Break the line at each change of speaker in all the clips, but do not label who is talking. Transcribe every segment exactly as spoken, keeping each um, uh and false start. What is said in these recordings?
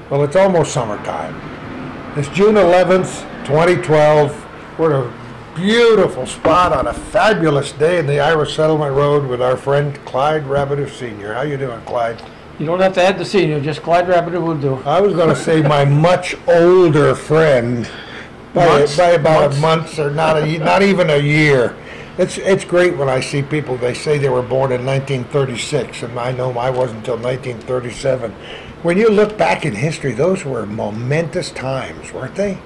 Well, it's almost summertime. It's June eleventh, twenty twelve. We're at a beautiful spot on a fabulous day in the Irish Settlement Road with our friend Clyde Rabideau Senior How you doing, Clyde?
You don't have to add the senior, just Clyde Rabideau will do.
I was going to say my much older friend by,
Months?
by about
Months?
a month or not, a, not even a year. It's, it's great when I see people, they say they were born in nineteen thirty-six, and I know I wasn't until nineteen thirty-seven. When you look back in history, those were momentous times, weren't they?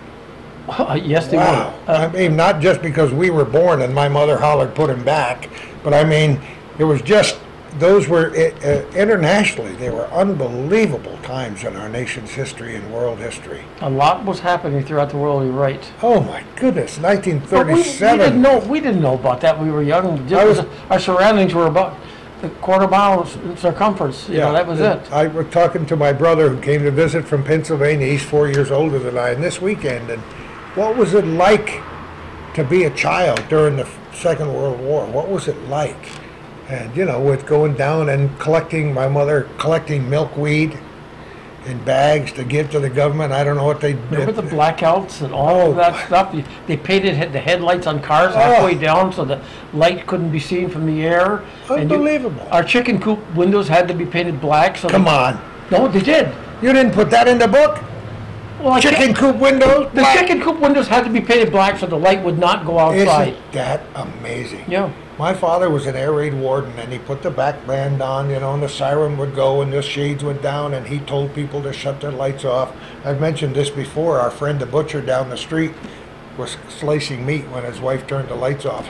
Uh, yes, they
Wow.
were. Uh,
I mean, not just because we were born and my mother hollered, put him back, but I mean, it was just, those were, uh, internationally, they were unbelievable times in our nation's history and world history.
a lot was happening throughout the world, you're right.
Oh my goodness, nineteen
But we, we
thirty-seven.
didn't know we didn't know about that. We were young.
I was-
Our surroundings were about a quarter mile in circumference. You know, that was it.
I was talking to my brother who came to visit from Pennsylvania. He's four years older than I, and this weekend, and what was it like to be a child during the Second World War? What was it like? And, you know, with going down and collecting, my mother collecting milkweed in bags to give to the government. I don't know what they
Remember
did.
the blackouts and all
Oh,
of that stuff? You- They painted head- the headlights on cars halfway down so the light couldn't be seen from the air. And you-
Unbelievable.
Our chicken coop windows had to be painted black. So
Come
they-
on.
No, they did.
You didn't put that in the book?
Well, I
Chicken
can't-
coop windows?
The
black?
chicken coop windows had to be painted black so the light would not go outside.
Isn't that amazing?
Yeah.
My father was an air raid warden, and he put the back band on, you know, and the siren would go, and the shades went down, and he told people to shut their lights off. I've mentioned this before. Our friend, the butcher down the street, was slicing meat when his wife turned the lights off.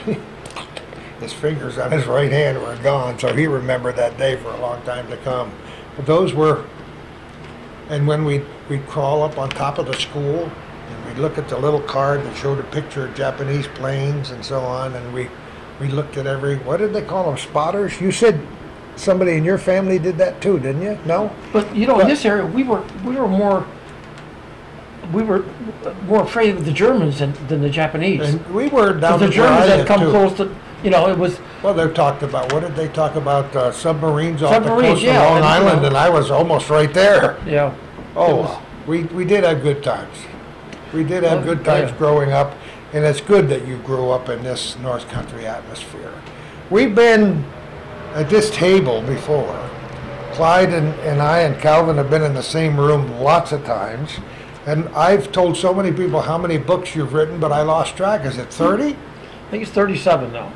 His fingers on his right hand were gone, so he remembered that day for a long time to come. But those were, and when we'd, we'd crawl up on top of the school, and we'd look at the little card that showed a picture of Japanese planes and so on, and we we looked at every, what did they call them, spotters? You said somebody in your family did that too, didn't you? No?
But you know,
But-
in this area, we were we were more we were more afraid of the Germans than, than the Japanese.
And we were down
Because the
at where I
Germans had
lived,
come
too.
close to, you know, it was
Well, they talked about, what did they talk about, uh, submarines off the
Submarines,
coast
yeah,
of Long
and, you
Island,
know-
and I was almost right there.
yeah.
Oh,
It was-
well, we, we did have good times. We did have
Oh,
good times
yeah.
growing up, and it's good that you grew up in this North Country atmosphere. We've been at this table before. Clyde and, and I and Calvin have been in the same room lots of times, and I've told so many people how many books you've written, but I lost track. Is it thirty?
I think it's thirty-seven now.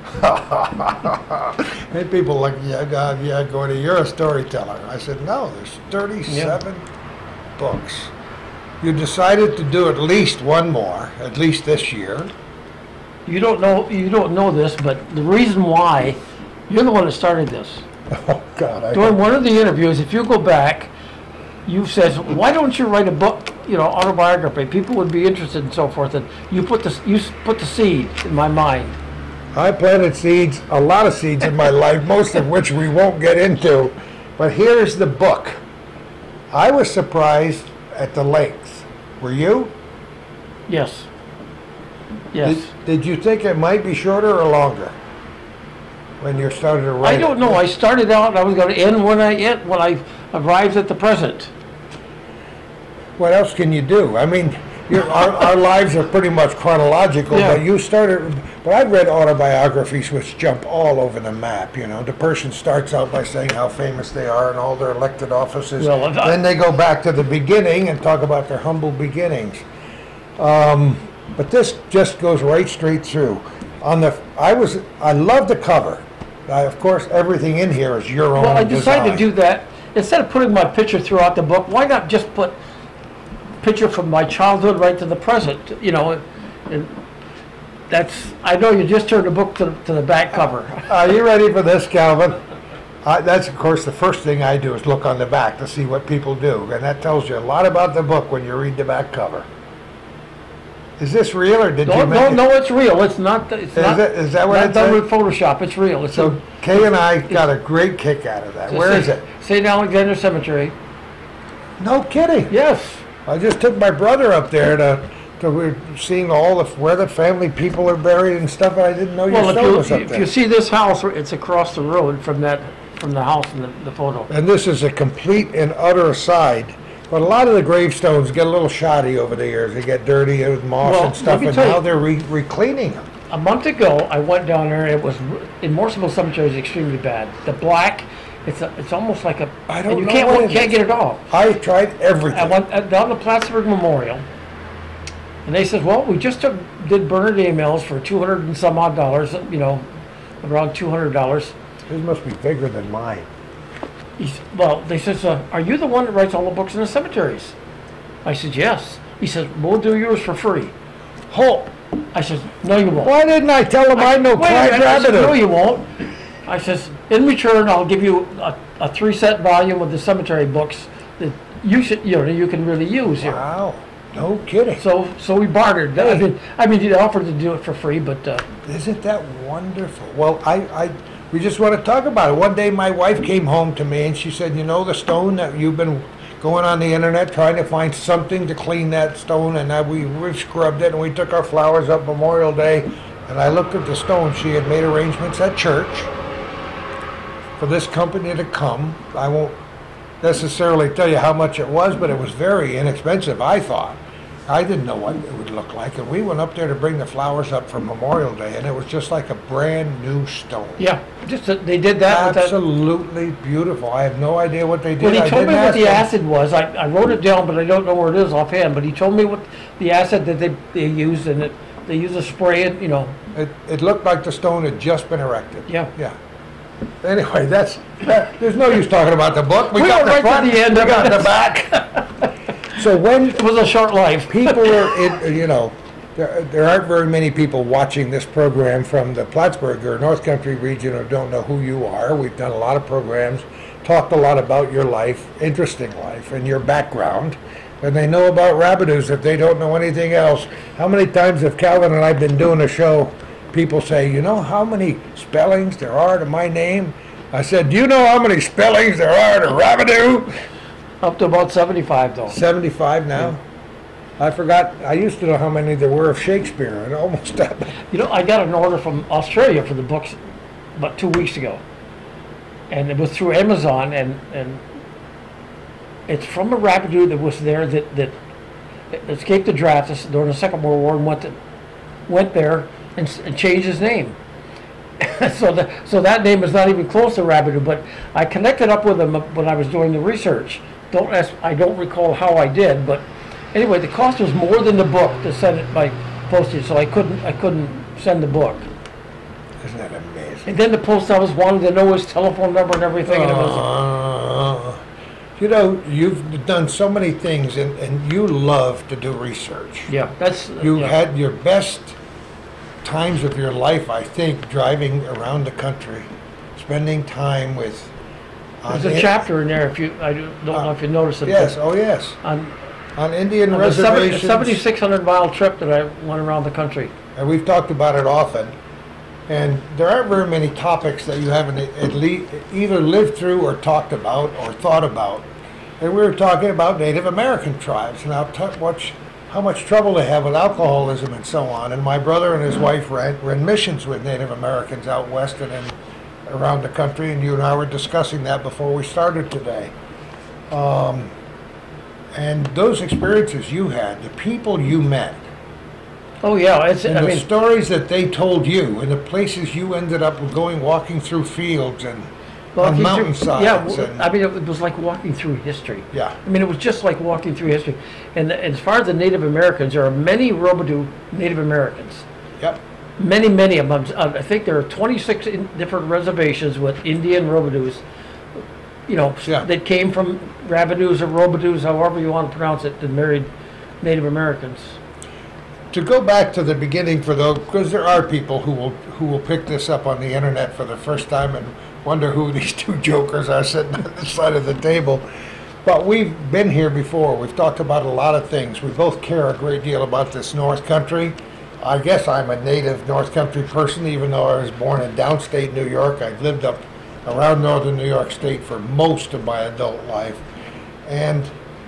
And people like, yeah, God, yeah, Gordy, you're a storyteller. I said, no, there's thirty-seven books. You decided to do at least one more, at least this year.
You don't know you don't know this, but the reason why you're the one that started this.
Oh, God. I
During one of the interviews, if you go back, you said, "Why don't you write a book, you know, autobiography? People would be interested and so forth." And you put the you s- put the seed in my mind.
I planted seeds, a lot of seeds in my life, most of which we won't get into. But here's the book. I was surprised at the length. Were you?
Yes. Yes.
Did, did you think it might be shorter or longer when you started to write
I don't
it?
know. I started out and I was going to end when I end, when I arrived at the present.
What else can you do? I mean, your, our, our lives are pretty much chronological,
Yeah.
but you started, but I've read autobiographies which jump all over the map, you know. The person starts out by saying how famous they are and all their elected offices.
Well, if I-
then they go back to the beginning and talk about their humble beginnings. Um, but this just goes right straight through. On the, I was, I love the cover. I, of course, everything in here is your own
Well, I decided
design.
to do that. Instead of putting my picture throughout the book, why not just put picture from my childhood right to the present? You know, and that's. I know you just turned the book to, to the back cover.
Are you ready for this, Calvin? Uh, that's, of course, the first thing I do is look on the back to see what people do. And that tells you a lot about the book when you read the back cover. Is this real, or did
No,
you
no,
make it?
no, it's real. It's not. It's
Is
not.
it- is that what
not
it
done
says?
with Photoshop. It's real. It's
So
a,
Kay and I got a great kick out of that.
it's a
Where is
Saint-
it?
Saint Alexander Cemetery.
No kidding.
Yes.
I just took my brother up there to, to we're seeing all of where the family people are buried and stuff, and I didn't know your
Well,
stone was
if you,
up
if
there.
you see this house, it's across the road from that from the house in the, the photo.
And this is a complete and utter aside. But a lot of the gravestones get a little shoddy over the years. They get dirty with moss
Well,
and stuff,
let me
and
tell you-
now they're re recleaning them.
A month ago, I went down there. It was in Morrisonville Cemetery is extremely bad. The black, it's a, it's almost like a.
I don't
and you
know
can't
what
you
it
can't
is.
get it off.
I tried
I
everything.
went uh, down to Plattsburgh Memorial, and they said, "Well, we just took did Bernadette mills for two hundred and some odd dollars. You know, around two hundred dollars."
This must be bigger than mine.
He s- Well, they says, uh, "Are you the one that writes all the books in the cemeteries?" I said, "Yes." He says, "We'll do yours for free." Oh, I said, "No, you won't."
Why didn't I tell them I know
Wait a
Clyde
minute. I said, "No,
Rabideau?
you won't." I says, "In return, I'll give you a, a three set volume of the cemetery books that you should, you know, you can really use here."
Wow, no kidding.
So, so we bartered. I mean, I mean, he offered to do it for free, but uh,
Isn't that wonderful? Well, I, I, we just want to talk about it. One day my wife came home to me and she said, you know the stone that you've been going on the internet trying to find something to clean that stone, and that we, we scrubbed it and we took our flowers up Memorial Day, and I looked at the stone. She had made arrangements at church for this company to come. I won't necessarily tell you how much it was, but it was very inexpensive, I thought. I didn't know what it would look like, and we went up there to bring the flowers up for Memorial Day, and it was just like a brand new stone.
yeah, just that they did that. With that.
Absolutely beautiful. I have no idea what they did.
When he
I
told me
didn't
what
ask
the
him.
acid was, I, I wrote it down, but I don't know where it is offhand. But he told me what the acid that they, they used, and it, they use a spray, it, you know.
It, it looked like the stone had just been erected.
Yeah.
Yeah. Anyway, that's that, there's no use talking about the book. We,
We
got
went
the
right to
front,
the end
we
of
got
it.
the back. So when
It was a short life.
people are, in, you know, there, there aren't very many people watching this program from the Plattsburgh or North Country region or don't know who you are. We've done a lot of programs, talked a lot about your life, interesting life, and your background. And they know about Rabideaus if they don't know anything else. How many times have Calvin and I been doing a show, people say, you know how many spellings there are to my name? I said, do you know how many spellings there are to Rabideau?
Up to about seventy-five, though.
seventy-five now. I forgot, I used to know how many there were of Shakespeare, and almost that.
You know, I got an order from Australia for the books about two weeks ago. And it was through Amazon, and, and it's from a Rabideau that was there that, that escaped the draft during the Second World War and went, to, went there and, s- and changed his name. so, the, so that name is not even close to Rabideau, but I connected up with him when I was doing the research. Don't ask, I don't recall how I did, but anyway, the cost was more than the book to send it by postage, so I couldn't, I couldn't send the book.
Isn't that amazing?
And then the post office wanted to know his telephone number and everything, and it was,
Uh, you know, you've done so many things, and, and you love to do research.
yeah, that's,
You
yeah.
had your best times of your life, I think, driving around the country, spending time with. on
There's a
in-
chapter in there, if you, I don't know if you noticed it.
Yes, oh yes,
On,
on Indian
on the
reservations.
seventy-six hundred mile trip that I went around the country.
And we've talked about it often. And there aren't very many topics that you haven't at least either lived through or talked about or thought about. And we were talking about Native American tribes and how, t- much, how much trouble they have with alcoholism and so on. And my brother and his wife ran, ran missions with Native Americans out west and in, around the country. And you and I were discussing that before we started today. Um, and those experiences you had, the people you met,
Oh, yeah, it's,
and
I
the
mean,
stories that they told you, and the places you ended up going, walking through fields and on
walking through-
mountainsides.
Yeah, w-
and,
I mean, it was like walking through history.
yeah,
I mean, it was just like walking through history. And as far as the Native Americans, there are many Robidoux Native Americans.
yep.
Many, many of them. Uh, I think there are twenty-six in different reservations with Indian Robidoux, you know, s-
Yeah.
that came from Rabideaus or Robidoux, however you want to pronounce it, that married Native Americans.
To go back to the beginning for those, because there are people who will who will pick this up on the internet for the first time and wonder who these two jokers are sitting on the side of the table. But we've been here before. We've talked about a lot of things. We both care a great deal about this North Country. I guess I'm a native North Country person, even though I was born in downstate New York. I've lived up around northern New York State for most of my adult life. And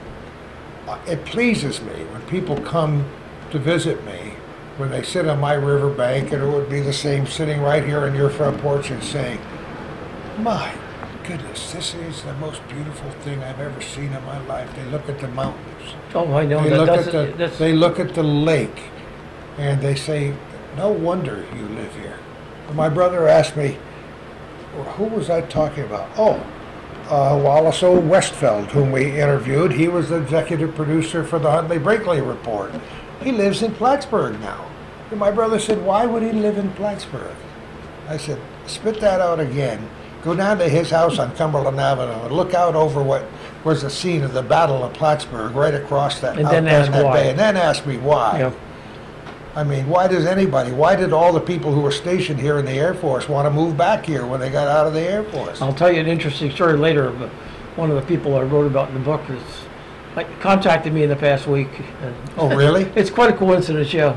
uh, it pleases me when people come to visit me, when they sit on my riverbank, and it would be the same sitting right here on your front porch and saying, my goodness, this is the most beautiful thing I've ever seen in my life. They look at the mountains.
Oh, I know.
They
That
look at
doesn't,
the,
that's,
they look at the lake, and they say, no wonder you live here. And my brother asked me, who was I talking about? Oh, uh, Wallace O. Westfeld, whom we interviewed. He was the executive producer for the Huntley Brinkley Report. He lives in Plattsburgh now. And my brother said, why would he live in Plattsburgh? I said, spit that out again. Go down to his house on Cumberland Avenue and look out over what was the scene of the Battle of Plattsburgh, right across that,
And
out
then
there
ask
in that
why.
bay. And then ask me why.
yeah.
I mean, why does anybody, why did all the people who were stationed here in the Air Force want to move back here when they got out of the Air Force?
I'll tell you an interesting story later, but one of the people I wrote about in the book is, like, contacted me in the past week. And
Oh, really?
it's quite a coincidence, yeah.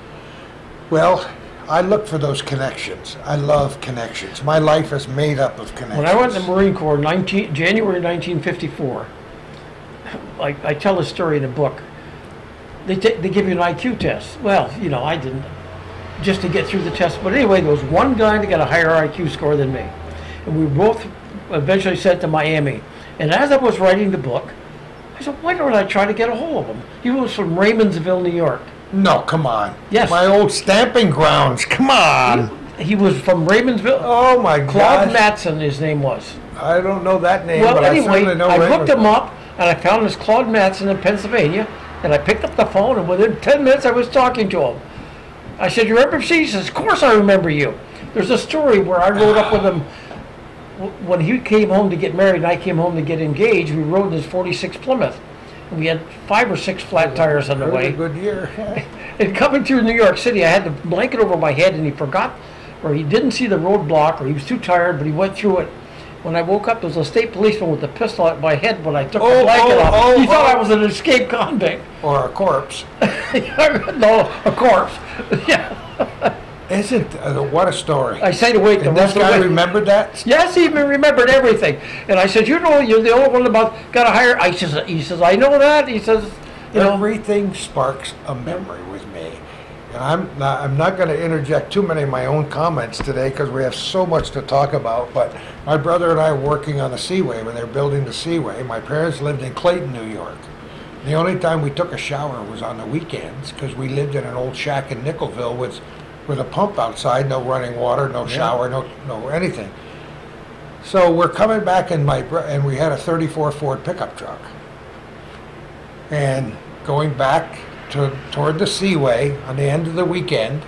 Well, I look for those connections. I love connections. My life is made up of connections.
When I went in the Marine Corps, nineteen, January nineteen fifty-four, I, I tell a story in the book. They, ta- they give you an I Q test. Well, you know, I didn't, just to get through the test. But anyway, there was one guy that got a higher I Q score than me. And we both eventually sent to Miami. And as I was writing the book, I said, why don't I try to get a hold of him? He was from Raymondville, New York.
No, come on.
Yes.
My old stamping grounds. Come on.
He was from Raymondville.
Oh, my
Claude
God.
Matson, his name was.
I don't know that name,
Well,
but I
anyway,
certainly know
I
Raymond.
looked him up, and I found this Claude Matson in Pennsylvania, and I picked up the phone, and within ten minutes I was talking to him. I said, you remember me? He says, of course I remember you. There's a story where I rode up with him w- when he came home to get married, and I came home to get engaged. We rode in his forty-six Plymouth, and we had five or six flat tires on the
Really
way.
good year.
And coming through New York City, I had the blanket over my head, and he forgot, or he didn't see the roadblock, or he was too tired, but he went through it. When I woke up, there was a state policeman with a pistol at my head when I took
Oh,
the blanket
oh,
off.
oh,
he thought
oh.
I was an escaped convict.
Or a corpse.
No, a corpse. Yeah.
Isn't, uh, what a story.
I stayed awake the
And this
rest of the
guy
way.
remembered that?
Yes, he even remembered everything. And I said, you know, you're the only one about got a higher. I says, he says, I know that. He says, you know,
Everything sparks a memory with me. And I'm not, I'm not going to interject too many of my own comments today because we have so much to talk about. But my brother and I were working on the Seaway when they were building the Seaway. My parents lived in Clayton, New York. The only time we took a shower was on the weekends because we lived in an old shack in Nickelville with, with a pump outside, no running water, no shower, no, no anything. So we're coming back in my, bro- and we had a thirty-four Ford pickup truck. And going back to toward the Seaway on the end of the weekend,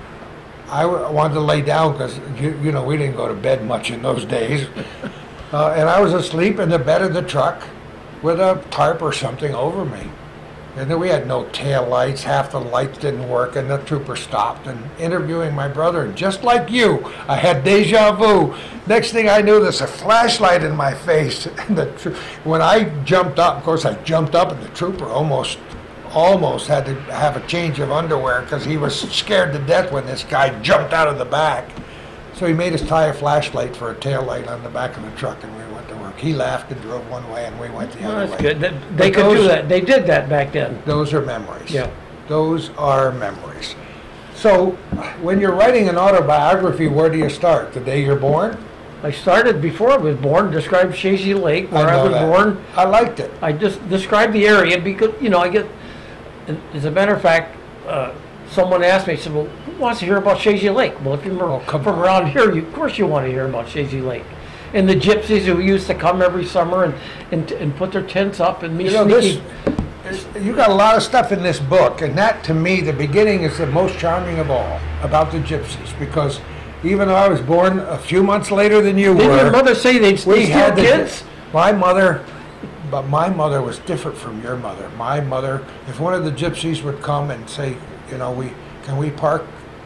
I w- wanted to lay down because you, you know we didn't go to bed much in those days, uh, and I was asleep in the bed of the truck with a tarp or something over me. And then we had no tail lights, half the lights didn't work, and the trooper stopped and interviewing my brother. And just like you, I had deja vu. Next thing I knew, there's a flashlight in my face. And the tr- when I jumped up, of course I jumped up, and the trooper almost, almost had to have a change of underwear because he was scared to death when this guy jumped out of the back. So he made us tie a flashlight for a tail light on the back of the truck, and we went to work. He laughed and drove one way, and we went the
well,
other
that's
way.
good. That- They
But
could do
those-
that. They did that back then.
Those are memories.
Yeah.
Those are memories. So, when you're writing an autobiography, where do you start? The day you're born?
I started before I was born, described Shazy Lake, where I,
know
was
that.
born.
I liked it.
I just described the area because, you know, I get, and as a matter of fact, uh, someone asked me, said, well, who wants to hear about Shazy Lake? Well, if you're
Oh, come
from
on.
around here, you, of course you want to hear about Shazy Lake. And the gypsies who used to come every summer and, and, and put their tents up and me
You know, this,
sneaking.
you got a lot of stuff in this book, and that, to me, the beginning is the most charming of all, about the gypsies, because even though I was born a few months later than you
Didn't
were,
your mother say they'd
we
steal
had the,
kids?
my mother, but my mother was different from your mother. My mother, if one of the gypsies would come and say, you know, we can we park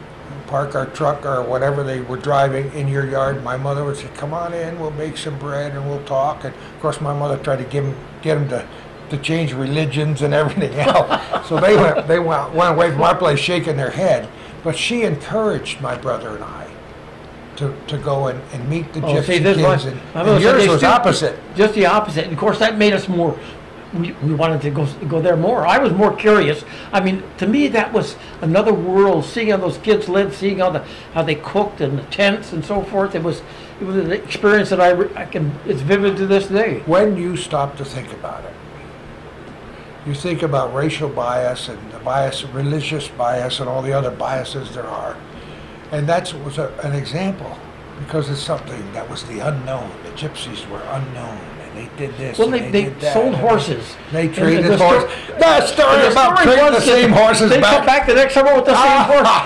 park our truck or whatever they were driving in your yard, my mother would say, come on in, we'll make some bread and we'll talk. And of course my mother tried to give him, get him to, to change religions and everything else. So they went they went, went away from our place shaking their head. But she encouraged my brother and I to, to go and, and meet the
Oh,
gypsy
see, this
kids.
one-
And,
I'm
and
gonna say
yours
they
was
still-
opposite.
Just the opposite. And of course, that made us more, we, we wanted to go go there more. I was more curious. I mean, to me, that was another world, seeing how those kids lived, seeing how, the, how they cooked and the tents and so forth. It was, it was an experience that I, re- I can, it's vivid to this day.
When you stop to think about it, you think about racial bias and the bias, religious bias, and all the other biases there are. And that was a, an example, because it's something that was the unknown. The gypsies were unknown, and they did this,
Well,
and
they,
they,
they
did that.
sold
and
horses.
They
And
traded
the
horses.
sto-
The story
and the
about
story
trading the
was
same
that
horses
They
back.
come back the next summer with the same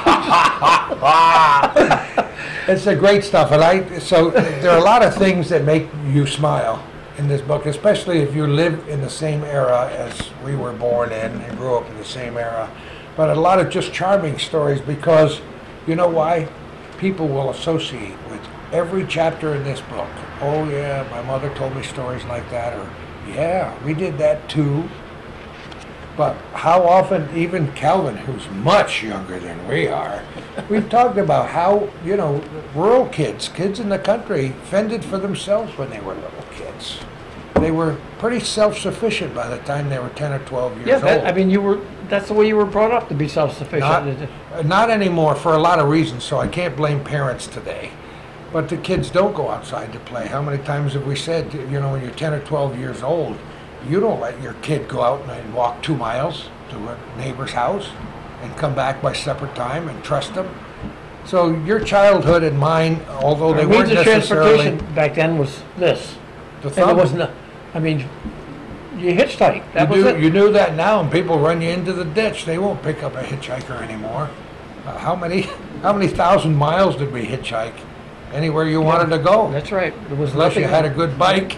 horse.
It's a great stuff, and I. So there are a lot of things that make you smile in this book, especially if you live in the same era as we were born in and grew up in the same era. But a lot of just charming stories, because you know why? People will associate with every chapter in this book. Oh yeah, my mother told me stories like that, or yeah, we did that too. But how often, even Calvin, who's much younger than we are, we've talked about how, you know, rural kids, kids in the country, fended for themselves when they were little kids. They were pretty self-sufficient by the time they were ten or twelve years
Yeah, that,
old.
I mean, you were, that's the way you were brought up, to be
Not,
self-sufficient.
uh, not anymore, for a lot of reasons, so I can't blame parents today. But the kids don't go outside to play. How many times have we said, you know, when you're ten or twelve years old, you don't let your kid go out and walk two miles to a neighbor's house and come back by separate time and trust them? So your childhood and mine, although they
The
weren't
means of
necessarily...
transportation back then was this.
The
And there
thumb.
wasn't, a- I mean, you hitchhiked, that
You
was
do,
it.
you knew that now, and people run you into the ditch. They won't pick up a hitchhiker anymore. Uh, how many how many thousand miles did we hitchhike? Anywhere you wanted to go,
That's right. There was
unless you
nothing.
had a good bike.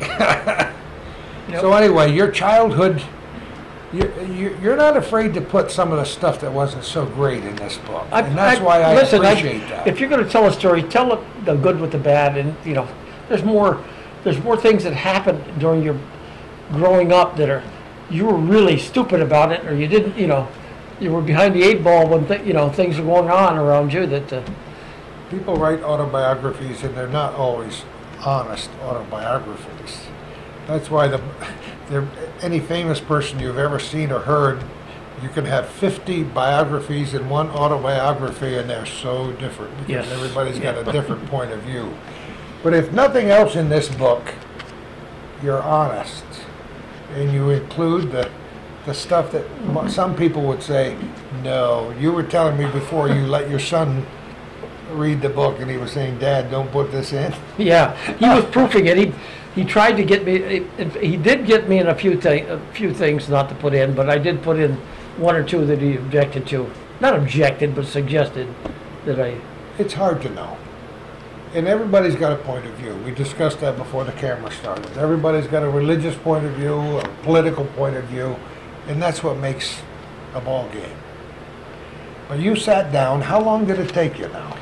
Yep.
So anyway, your childhood, you, you, you're not afraid to put some of the stuff that wasn't so great in this book,
I-
and that's
I-
why I
listen, I-
appreciate that.
If you're going to tell a story, tell it the good with the bad, and you know, there's more, there's more things that happened during your growing up that are, you were really stupid about it, or you didn't, you know, you were behind the eight ball when th- you know things are going on around you that. Uh,
People write autobiographies, and they're not always honest autobiographies. That's why the, there, any famous person you've ever seen or heard, you can have fifty biographies in one autobiography, and they're so different, because
Yes.
everybody's got a different point of view. But if nothing else in this book, you're honest, and you include the, the stuff that mo- some people would say, no, you were telling me before you let your son read the book, and he was saying, Dad, don't put this in.
Yeah, he was proofing it. He he tried to get me. He did get me in a few thi- a few things not to put in, but I did put in one or two that he objected to. Not objected, but suggested that I.
It's hard to know. And everybody's got a point of view. We discussed that before the camera started. Everybody's got a religious point of view, a political point of view, and that's what makes a ball game. But you sat down. How long did it take you now?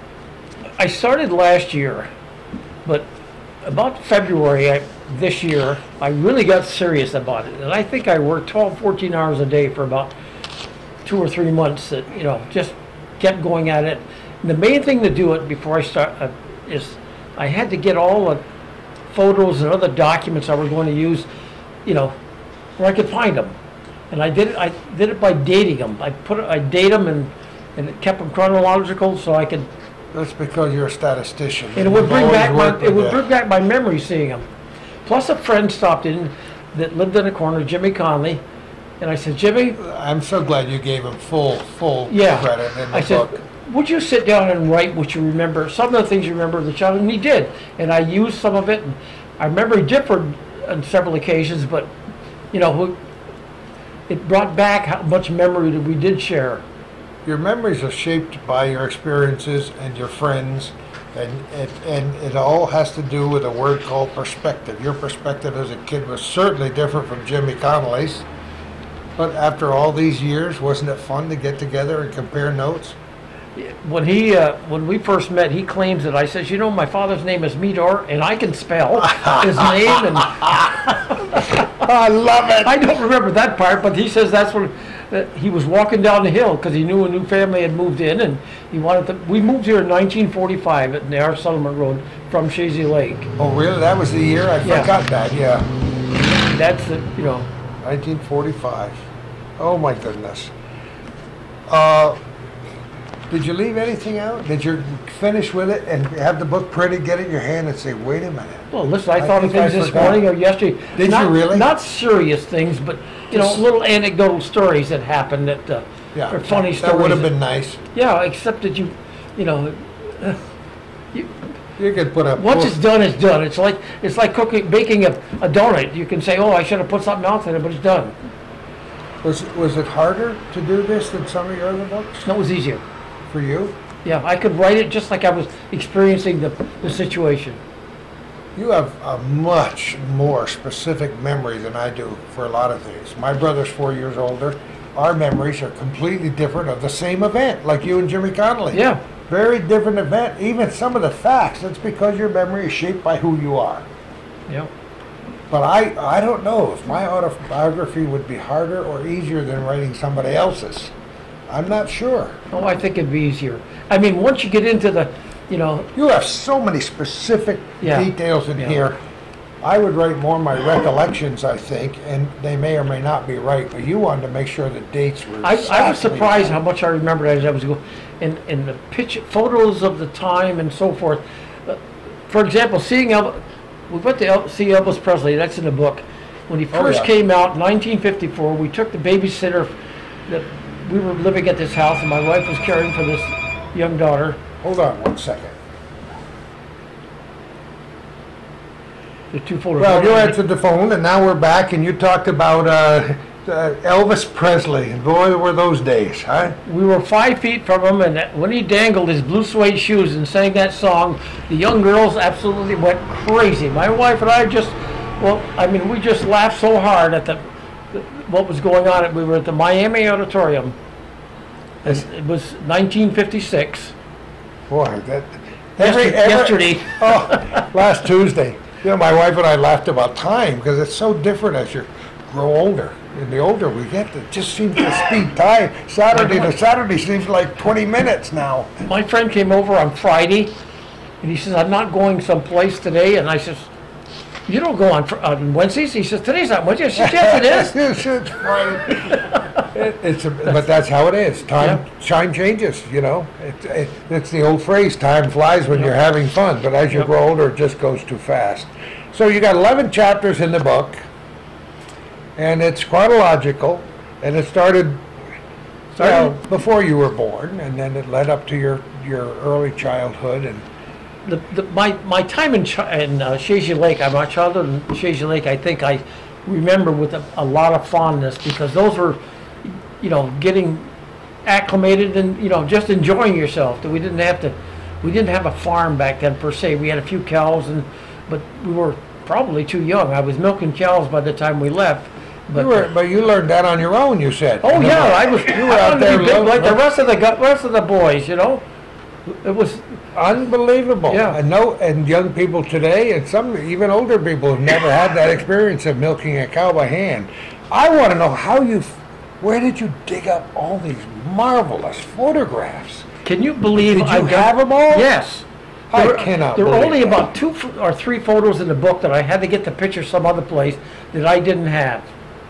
I started last year, but about February I, this year, I really got serious about it, and I think I worked twelve, fourteen hours a day for about two or three months. That you know, just kept going at it. And the main thing to do it before I start uh, is I had to get all the photos and other documents I was going to use, you know, where I could find them. And I did it. I did it by dating them. I put it, I date them and and it kept them chronological so I could.
That's because you're a statistician.
And it would
You've
bring
always
back my
worked
it
with
would
that.
bring back my memory seeing them. Plus a friend stopped in that lived in a corner, Jimmy Conley, and I said, Jimmy,
I'm so glad you gave him full, full
yeah.
credit in the
I
book.
said, would you sit down and write what you remember, some of the things you remember of the child? And he did. And I used some of it. And I remember he differed on several occasions, but, you know, it brought back how much memory that we did share.
Your memories are shaped by your experiences and your friends, and it, and it all has to do with a word called perspective. Your perspective as a kid was certainly different from Jimmy Connolly's, but after all these years, wasn't it fun to get together and compare notes?
When he, uh, when we first met, he claims that I says, you know, my father's name is Medor, and I can spell his name, and
I love it.
I don't remember that part, but he says that's when uh, he was walking down the hill because he knew a new family had moved in, and he wanted to. We moved here in nineteen forty-five at Nair Settlement Road from Shazy Lake.
Oh, really? That was the year? I
Yeah.
forgot that, yeah.
That's the, you know,
nineteen forty-five. Oh, my goodness. Uh, Did you leave anything out? Did you finish with it and have the book printed, get it in your hand, and say, "Wait a minute"?
Well, listen, I,
I
thought of
think I
things this
forgot.
morning or yesterday.
Did
not,
you really?
Not serious things, but you
Just-
know, little anecdotal stories that happened that uh,
Yeah,
are funny
that,
stories.
that would have been nice.
Yeah, except that you, you know, uh, you,
You could put up.
once it's done, it's done. It's like it's like cooking, baking a, a donut. You can say, "Oh, I should have put something else in it," but it's done.
Was was it harder to do this than some of your other books
That was easier.
for you?
Yeah, I could write it just like I was experiencing the the situation.
You have a much more specific memory than I do for a lot of things. My brother's four years older. Our memories are completely different of the same event, like you and Jimmy Connolly.
Yeah.
Very different event. Even some of the facts, it's because your memory is shaped by who you are.
Yeah.
But I, I don't know if my autobiography would be harder or easier than writing somebody else's. I'm not sure.
Oh, I think it'd be easier. I mean, once you get into the, you know,
You have so many specific
Yeah.
details in
Yeah.
here. I would write more my recollections, I think, and they may or may not be right, but you wanted to make sure the dates were
I, I was
exactly
surprised
right.
how much I remembered as I was going, and, and the picture, photos of the time and so forth. Uh, For example, seeing El, we went to El, see Elvis Presley, that's in the book. When he
Oh,
first
yeah.
came out in nineteen fifty-four, we took the babysitter, that we were living at this house and my wife was caring for this young daughter.
Hold on one second.
The two photos.
Well, you answered the phone, and now we're back, and you talked about uh, uh, Elvis Presley. And boy, were those days, huh?
We were five feet from him, and that- when he dangled his blue suede shoes and sang that song, the young girls absolutely went crazy. My wife and I just, well, I mean, we just laughed so hard at the, the what was going on. We were at the Miami Auditorium. It it was nineteen fifty-six.
Boy, that...
Yester- yesterday.
Oh, last Tuesday. You know, my wife and I laughed about time, because it's so different as you grow older. And the older we get, it just seems to speed time. Saturday to Saturday seems like twenty minutes now.
My friend came over on Friday, and he says, "I'm not going someplace today." And I says, "You don't go on, fr- on Wednesdays?" He says, "Today's not Wednesday." I said, "Yes, it is."
It's, it's right. It- it's a, but that's how it is. Time time changes, you know. It, it, it's the old phrase, time flies when
Yep.
you're having fun, but as you
Yep.
grow older, it just goes too fast. So you got eleven chapters in the book, and it's chronological, and it started, well,
Started-
before you were born, and then it led up to your, your early childhood, and
The, the, my, my time in, Ch- in uh, Shazy Lake, uh, my childhood in Shazy Lake, I think I remember with a, a lot of fondness, because those were, you know, getting acclimated and, you know, just enjoying yourself. That we didn't have to, we didn't have a farm back then per se. We had a few cows, and but we were probably too young. I was milking cows by the time we left. But,
you were, but you learned that on your own, you said.
oh yeah, I was.
You were
I
out
wanted to
there
be big
lo-
like the
lo-
rest of the gu- rest of the boys, you know. It was.
Unbelievable.
Yeah.
And no, and young people today, and some even older people, have never had that experience of milking a cow by hand. I want to know how you, where did you dig up all these marvelous photographs?
Can you believe
Did you
I got,
have them all?
Yes.
I
There were-
cannot
There were
believe
only
that.
about two ph- or three photos in the book that I had to get the picture some other place that I didn't have.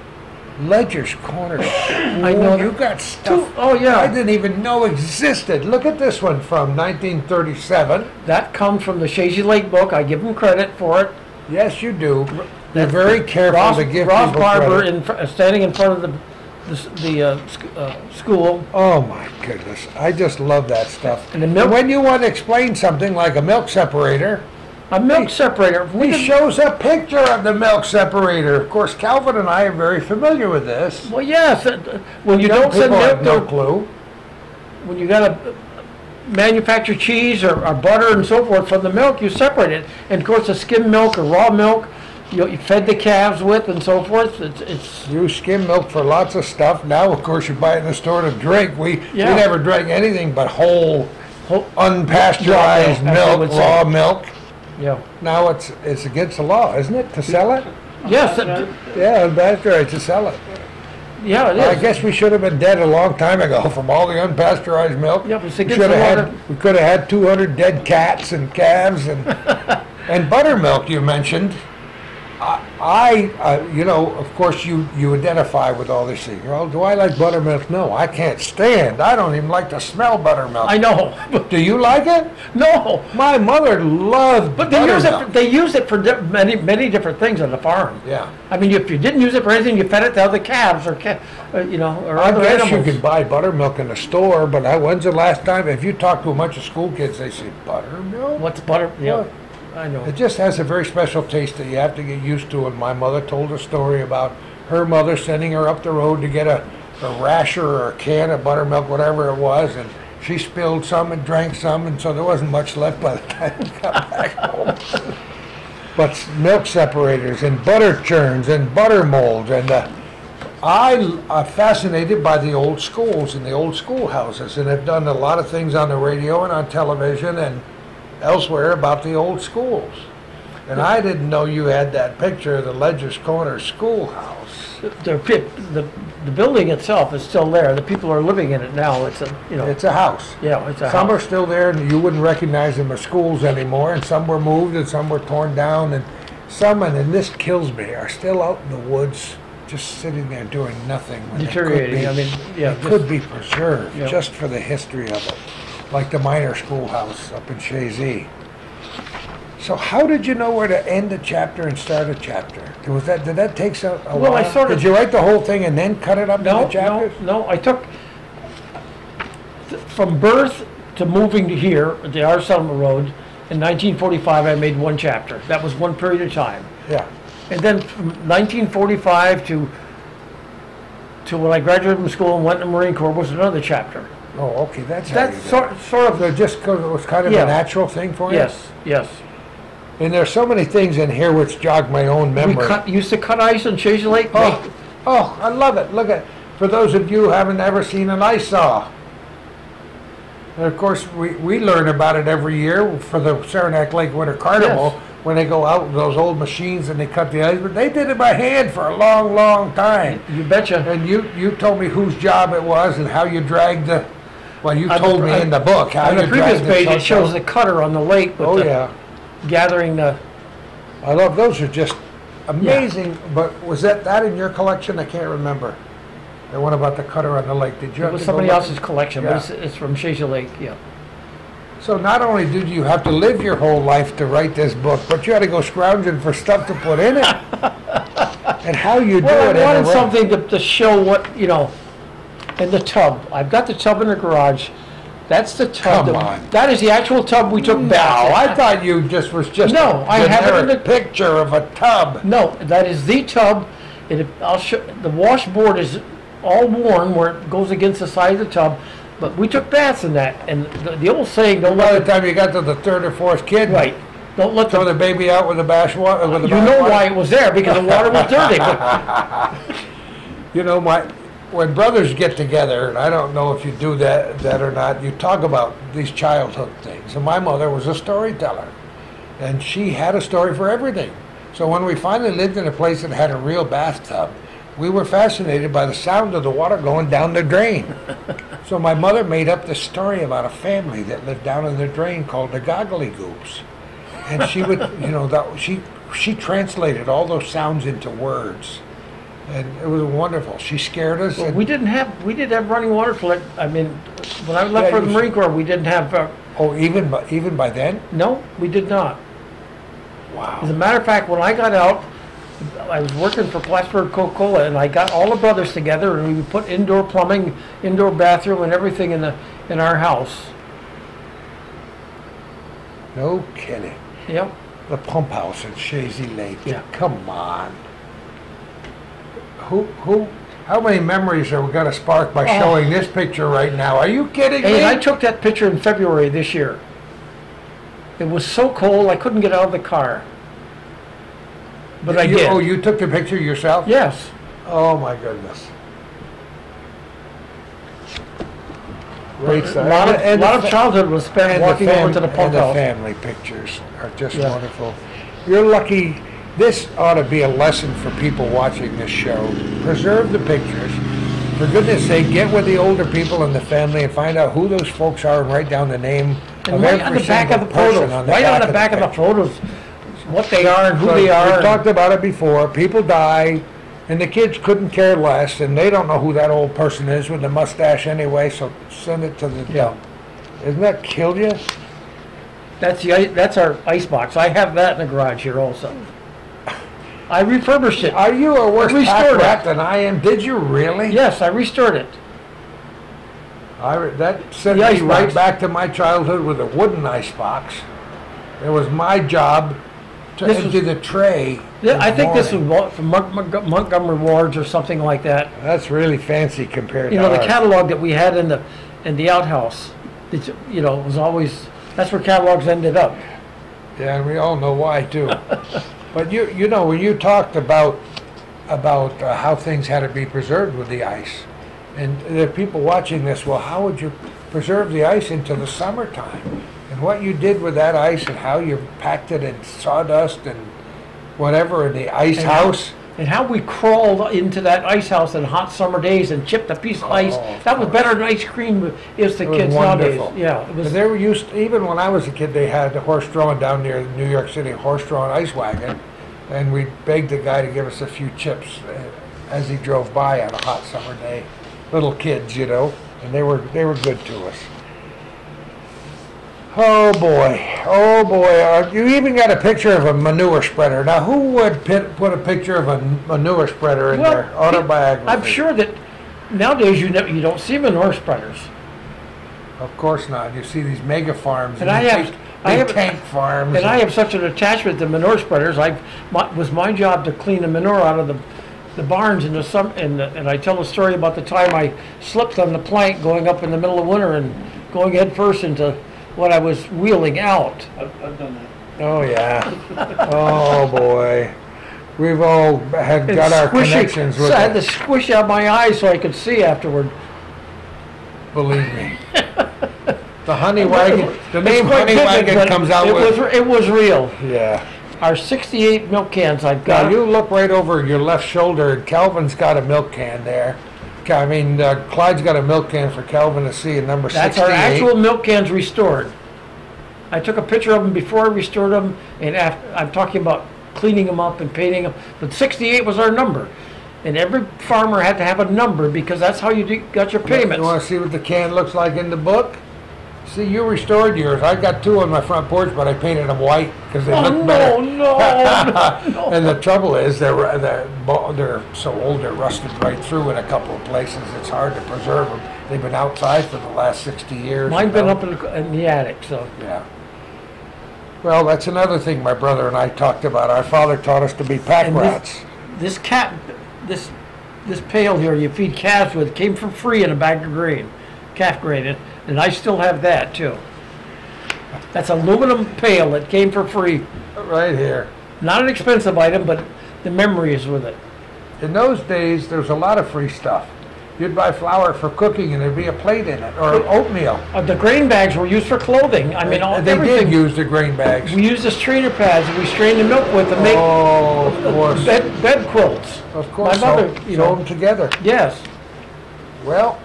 Ledger's Corner.
I know
you
that-
got stuff.
Two- oh, yeah.
I didn't even know existed. Look at this one from nineteen thirty-seven.
That comes from the Shazy Lake book. I give them credit for it.
Yes, you do. You're
That's
very careful
Ross,
to give
Ross
people
Barber
credit.
in fr- uh, standing in front of the the, s- the uh, sc- uh, school.
Oh my goodness, I just love that stuff.
And the milk-
when you want to explain something like a milk separator,
A milk separator. We
he
didn't-
shows a picture of the milk separator. Of course, Calvin and I are very familiar with this.
well, yes. uh, When you
Young
don't send
people have
milk,
no
to,
clue.
when you got to manufacture cheese or, or butter and so forth from the milk, you separate it. And of course, the skim milk or raw milk, you, you fed the calves with and so forth. It's, it's
You skim milk for lots of stuff. Now, of course, you buy it in the store to drink. We
Yeah.
we never drank anything but whole,
whole-
unpasteurized
Raw milk, as they
milk,
would say.
raw milk.
yeah.
Now it's it's against the law, isn't it, to sell it?
Yes. It,
Yeah, unpasteurized to sell it.
yeah, it
I
is.
guess we should have been dead a long time ago from all the unpasteurized milk.
Yeah, but it's
we
against
should
the
have
law
had. We could have had two hundred dead cats and calves and and buttermilk. You mentioned. I, I, uh, you know, of course, you, you identify with all these things. Well, do I like buttermilk? No, I can't stand. I don't even like to smell buttermilk.
I know.
Do you like it?
No.
My mother loved
But they use
buttermilk.
it. They use it for di- many many different things on the farm.
Yeah.
I mean, if you didn't use it for anything, you fed it to other calves or ca- uh, you know, or
I
other
guess
animals.
you can buy buttermilk in the store, but I, when's the last time? If you talk to a bunch of school kids, they say buttermilk.
What's butter? Yeah,
What?
I know.
It just has a very special taste that you have to get used to. And my mother told a story about her mother sending her up the road to get a, a rasher or a can of buttermilk, whatever it was, and she spilled some and drank some, and so there wasn't much left by the time we got back home. But s- milk separators and butter churns and butter molds, and uh, I am fascinated by the old schools and the old schoolhouses, and have done a lot of things on the radio and on television and elsewhere about the old schools. And I didn't know you had that picture of the Ledger's Corner schoolhouse.
The, the the the building itself is still there. The people are living in it now. It's a you know.
It's a house.
Yeah, it's a
Some are
house.
still there, and you wouldn't recognize them as schools anymore, and some were moved, and some were torn down, and some, and, and this kills me, are still out in the woods, just sitting there doing nothing. When they could
Deteriorating.
be-
I mean, yeah,
It
just-
could be preserved,
Yeah.
just for the history of it, like the minor schoolhouse up in Shazy. So how did you know where to end a chapter and start a chapter? Was that, did that take so, a
Well,
while?
I sort of-
Did you write the whole thing and then cut it up
No,
into chapters?
no, no. I took th- from birth to moving to here, the R Settlement Road, in nineteen forty-five. I made one chapter. That was one period of time.
Yeah.
And then from nineteen forty-five to to when I graduated from school and went to the Marine Corps was another chapter.
Oh, okay, that's how you
That's
did
sort,
it.
sort of,
So just 'cause it was kind of
Yeah.
a natural thing for you?
yes, yes.
And there's so many things in here which jog my own
We
memory.
cut, used to cut ice on Chase Lake.
Oh, oh, I love it. Look at, for those of you who haven't ever seen an ice saw. And of course, we, we learn about it every year for the Saranac Lake Winter Carnival,
Yes.
when they go out with those old machines and they cut the ice, but they did it by hand for a long, long time.
You betcha.
And you, you told me whose job it was and how you dragged the, well, you
On
told
the-
me
on-
in the book how
On
you
the previous
dragged
page,
the
it shows the
truck
cutter on the lake with
out. Oh,
the
yeah.
gathering the.
I love, those are just amazing, but was that, that in your collection? I can't remember. The one about the cutter on the lake, did you
It
have
was
to go
somebody
look?
else's collection, but
Yeah.
it's, it's from Chase Lake. Yeah.
So not only did you have to live your whole life to write this book, but you had to go scrounging for stuff to put in it. And how you do
Well,
it
I
in a
wanted
way-
something to, to show what, you know, and the tub. I've got the tub in the garage. That's the tub.
Come
that-
on.
That is the actual tub we took
No,
back.
I thought you just was just
No,
a
I have it in
generic
the-
picture of a tub.
No, that is the tub. It, I'll show, the washboard is all worn where it goes against the side of the tub, but we took baths in that. And the, the old saying, don't
By the
let the,
time you got to the third or fourth kid,
right, don't let
throw
the,
the baby out with the bash water. With the
you
bath
know
water.
why it was there, because the water was dirty. But
You know, my when brothers get together, and I don't know if you do that that or not, you talk about these childhood things. And my mother was a storyteller, and she had a story for everything. So when we finally lived in a place that had a real bathtub, we were fascinated by the sound of the water going down the drain. So my mother made up this story about a family that lived down in the drain called the Goggly Goops. And she would, you know, that, she she translated all those sounds into words. And it was wonderful. She scared us.
Well,
and,
we didn't have we didn't have running water for it. I mean, when I left
Yeah,
for the
you-
Marine Corps, we didn't have. Uh,
oh, even by, even by then?
no, we did not.
Wow.
As a matter of fact, when I got out, I was working for Plattsburgh Coca-Cola, and I got all the brothers together, and we would put indoor plumbing, indoor bathroom, and everything in the in our house.
No kidding.
Yep.
The pump house at Shazy Lake.
Yeah.
Come on. Who, who, how many memories are we going to spark by
Oh.
showing this picture right now? Are you kidding me?
And I took that picture in February this year. It was so cold, I couldn't get out of the car. But I
You-
did.
Oh, you took the picture yourself?
Yes.
Oh, my goodness. Great
A
stuff.
lot of,
And
a lot
the
of
fa-
childhood was spent
and the
walking
fam-
over to the pump
and the
house.
family pictures are just
Yeah.
wonderful. You're lucky. This ought to be a lesson for people watching this show. Preserve the pictures. For goodness sake, get with the older people in the family and find out who those folks are and write down the name
And
of
right
every
on the back of
single
the
person
photos,
on the
right
back
on the
of
back of the
picture.
photos, what they are and who
So
they are.
We
and-
talked about it before. People die, and the kids couldn't care less, and they don't know who that old person is with the mustache anyway, so send it to the
Yeah.
dump. Doesn't that kill you?
That's the, i- that's our ice box. I have that in the garage here also. I refurbished it.
Are you a worse pack
restored
rat
it.
than I am? Did you really?
Yes, I restored it.
I, that sent
The
me
ice
right
box.
back to my childhood with a wooden ice box. It was my job to
This
empty
was-
the tray.
Yeah,
in
I
the
think this was
morning.
bought from Mon- Mon- Montgomery Wards or something like that.
That's really fancy compared
You
to
know, the
ours.
catalog that we had in the, in the outhouse, it's, you know, was always, that's where catalogs ended up.
Yeah, and we all know why too. But you, you know, when you talked about about uh, how things had to be preserved with the ice, and there are people watching this. Well, how would you preserve the ice into the summertime? And what you did with that ice, and how you packed it in sawdust and whatever in the ice
And how-
house.
And how we crawled into that ice house in hot summer days and chipped a piece of ice.
Oh, of
That was
course.
better than ice cream is to
It was
kids nowadays.
wonderful.
Yeah, it
But
was.
they were used, even when I was a kid, they had the horse-drawn down near the New York City horse-drawn ice wagon, and we begged the guy to give us a few chips uh, as he drove by on a hot summer day. Little kids, you know, and they were they were good to us. Oh boy, oh boy! Uh, you even got a picture of a manure spreader. Now, who would pit, put a picture of a manure spreader in
Well,
their autobiography?
I'm sure that nowadays you never, you don't see manure spreaders.
Of course not. You see these mega farms
And
and,
I
these
have-
big,
I
big
have-
tank farms.
And I have such an attachment to manure spreaders. I, my, was my job to clean the manure out of the, the barns in the sum, and, the- and I tell a story about the time I slipped on the plank going up in the middle of winter and going head first into what I was wheeling out.
I've, I've done that.
Oh yeah. Oh boy. We've all had
And
got our
squishing-
connections with
so I had to
it.
squish out my eyes so I could see afterward.
Believe me. The honey wagon. The name
It's quite
honey
vivid,
wagon
but
comes out
it
with.
was, it was real.
Yeah.
Our sixty-eight milk cans I've
Now
got.
you look right over your left shoulder, and Calvin's got a milk can there. I mean, uh, Clyde's got a milk can for Calvin to see, and number
That's
sixty-eight.
our actual milk cans restored. I took a picture of them before I restored them, and after, I'm talking about cleaning them up and painting them. But sixty-eight was our number, and every farmer had to have a number because that's how you do, got your
You
payments.
want to see what the can looks like in the book? See, you restored yours. I got two on my front porch, but I painted them white because they
Oh
look
no,
better.
no, no!
And the trouble is, they're, they're, bo- they're so old, they're rusted right through in a couple of places. It's hard to preserve them. They've been outside for the last sixty years.
Mine's
you
been
know?
up in the, in the attic, so.
Yeah. Well, that's another thing my brother and I talked about. Our father taught us to be pack
And
rats.
this, this cat, this, this pail here you feed calves with came for free in a bag of grain, calf grain, and- and I still have that too. That's aluminum pail that came for free.
Right here.
Not an expensive item, but the memory is with it.
In those days, there was a lot of free stuff. You'd buy flour for cooking, and there'd be a plate in it, or oatmeal.
Uh, the grain bags were used for clothing. I mean, all,
they
everything.
did use the grain bags.
We used the strainer pads that we strained the milk with to make
Oh, of course.
bed, bed quilts.
Of course.
My mother,
sew,
you
sew
know.
them together.
Yes.
Well,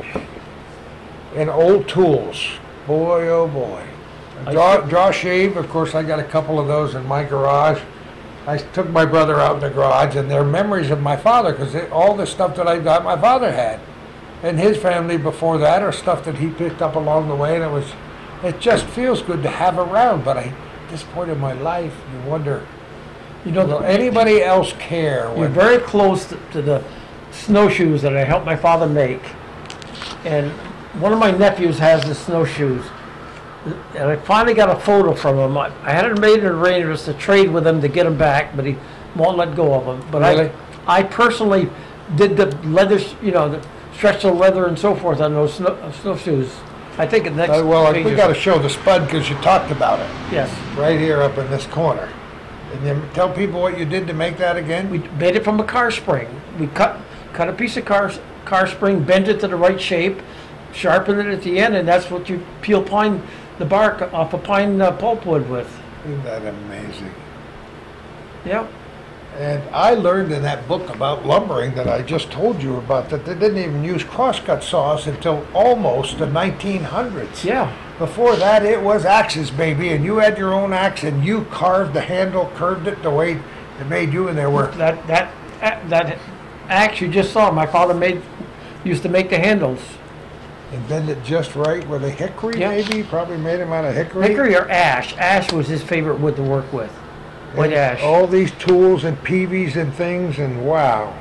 and old tools. Boy, oh boy.
I
Draw,
see.
draw shave, of course, I got a couple of those in my garage. I took my brother out in the garage, and they're memories of my father, because all the stuff that I got, my father had. And his family before that, or stuff that he picked up along the way, and it was, it just feels good to have around. But I, at this point in my life, you wonder,
You know,
will
the,
anybody else care?
you're
When,
very close to, to the snowshoes that I helped my father make. And one of my nephews has the snowshoes. And I finally got a photo from him. I, I hadn't made an arrangement to trade with him to get them back, but he won't let go of them. But
Really?
I, I personally did the leather, you know, the stretch the leather and so forth on those snow, uh, snowshoes. I think the next
Uh, well,
page
we
is-
got to show the spud, because you talked about it.
Yes.
Right here up in this corner. And then tell people what you did to make that again?
We made it from a car spring. We cut cut a piece of car car spring, bent it to the right shape, sharpened it at the end, and that's what you peel pine, the bark off a pine uh, pulpwood with.
Isn't that amazing?
Yep.
And I learned in that book about lumbering that I just told you about that they didn't even use crosscut saws until almost the nineteen hundreds.
Yeah.
Before that, it was axes, baby, and you had your own axe, and you carved the handle, curved it the way it made you, and there were...
That, that, that axe you just saw, my father made, used to make the handles.
And bend it just right with a hickory,
Yep.
maybe? Probably made them out of hickory.
Hickory or ash. Ash was his favorite wood to work with. White
And
ash.
all these tools and peavies and things, and wow.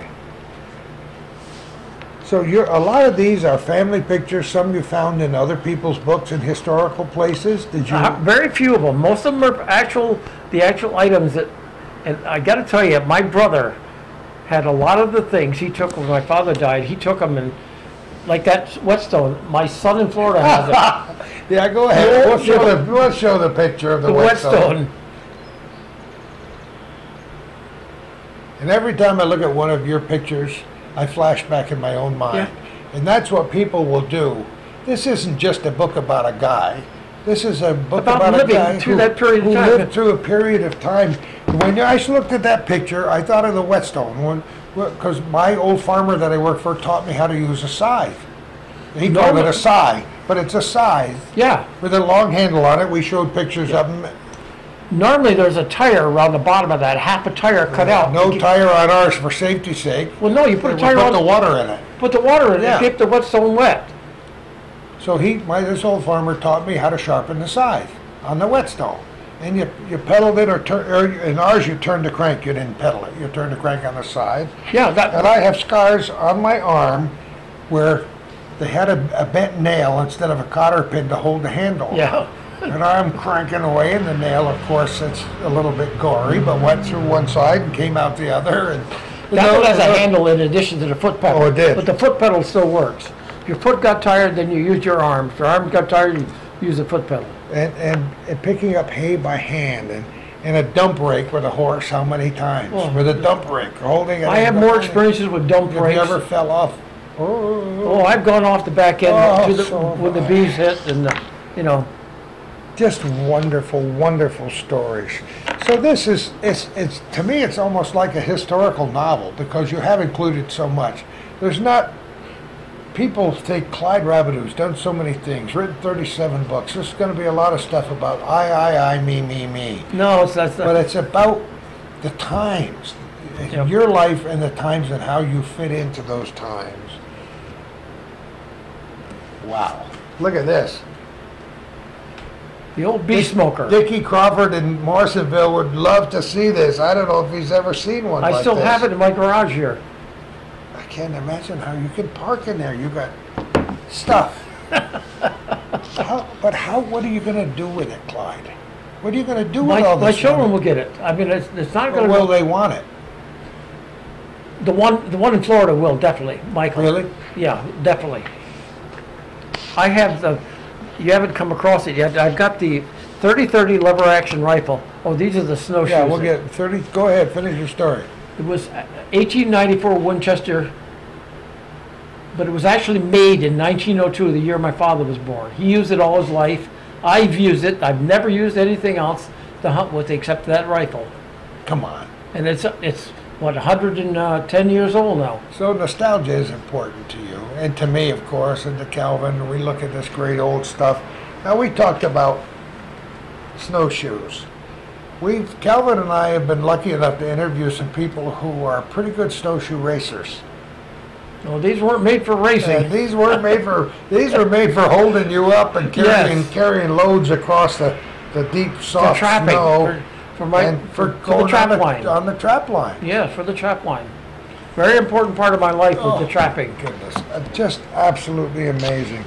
So you're, a lot of these are family pictures, some you found in other people's books in historical places. Did you?
Uh, very few of them. Most of them are actual, the actual items that, and I got to tell you, my brother had a lot of the things he took when my father died. He took them and, like that whetstone, my son in Florida has it.
Yeah, go ahead.
The
We'll
old-
show the, we'll show the picture of the,
The
whetstone.
whetstone.
And every time I look at one of your pictures, I flash back in my own mind.
Yeah.
And that's what people will do. This isn't just a book about a guy. This is a book
About
about,
living
a guy
through
who,
that period of
who
time.
lived through a period of time. When I looked at that picture, I thought of the whetstone, because my old farmer that I worked for taught me how to use a scythe. He called it
Normal-
a scythe, but it's a scythe
Yeah.
with a long handle on it. We showed pictures of them.
Normally there's a tire around the bottom of that, half a tire cut out.
No
You get-
tire on ours for safety's sake.
Well, no, you put
We
a tire
put
on,
the water in it.
put the water in it,
Yeah.
and keep the whetstone wet.
So he, my this old farmer taught me how to sharpen the scythe on the whetstone. And you you pedaled it, or, tur- or in ours you turned the crank. You didn't pedal it. You turned the crank on the side.
Yeah,
And
that,
I have scars on my arm where they had a, a bent nail instead of a cotter pin to hold the handle.
yeah.
And I'm cranking away, and the nail, of course, it's a little bit gory, but went through one side and came out the other. And
That one has a
No, no,
handle in addition to the foot pedal.
Oh, it did.
But the foot pedal still works. If your foot got tired, then you used your arm. If your arm got tired, you use the foot pedal.
and, and, and picking up hay by hand, and, and a dump rake with a horse, how many times?
Oh.
With a dump rake, holding it.
I
in
have
the-
more experiences with dump
Have you
brakes.
ever fell off? Oh,
Oh, I've gone off the back end
Oh,
to the,
so
when the
have I.
bees hit, and the, you know.
just wonderful, wonderful stories. So this is, it's, it's, to me, it's almost like a historical novel because you have included so much. There's not, people think Clyde Rabideau's done so many things, written thirty-seven books. There's going to be a lot of stuff about I, I, I, me, me, me.
No, it's that's
But
not.
it's about the times,
Yep.
your life and the times and how you fit into those times. Wow. Look at this.
The old bee smoker.
Dickie Crawford in Morrisonville would love to see this. I don't know if he's ever seen one
I
like
still
this.
have it in my garage here.
I can't imagine how you can park in there. You got stuff. how, but how? What are you going to do with it, Clyde? What are you going to do
My,
with all
my
this?
children
money?
will get it. I mean, it's, it's not
Or
going to.
will they want it?
The one, the one in Florida will definitely, Michael.
Really?
Yeah, definitely. I have the. You haven't come across it yet. I've got the thirty thirty lever action rifle. Oh, these are the snowshoes.
Yeah, we'll get thirty. Go ahead, finish your story.
It was eighteen ninety-four Winchester, but it was actually made in nineteen oh two, the year my father was born. He used it all his life. I've used it. I've never used anything else to hunt with except that rifle.
Come on.
And it's it's what one hundred ten years old now.
So nostalgia is important to you, and to me, of course, and to Calvin. We look at this great old stuff. Now, we talked about snowshoes. We've Calvin and I have been lucky enough to interview some people who are pretty good snowshoe racers.
No, these weren't made for racing.
And these weren't made for these were made for holding you up and carrying
Yes.
carrying loads across the, the deep
for
soft
trapping.
snow.
For, for my
and for,
for,
going
the trap
on the,
line.
on the trap line.
Yeah, for the trap line. Very important part of my life was
Oh,
the trapping.
Goodness, uh, just absolutely amazing.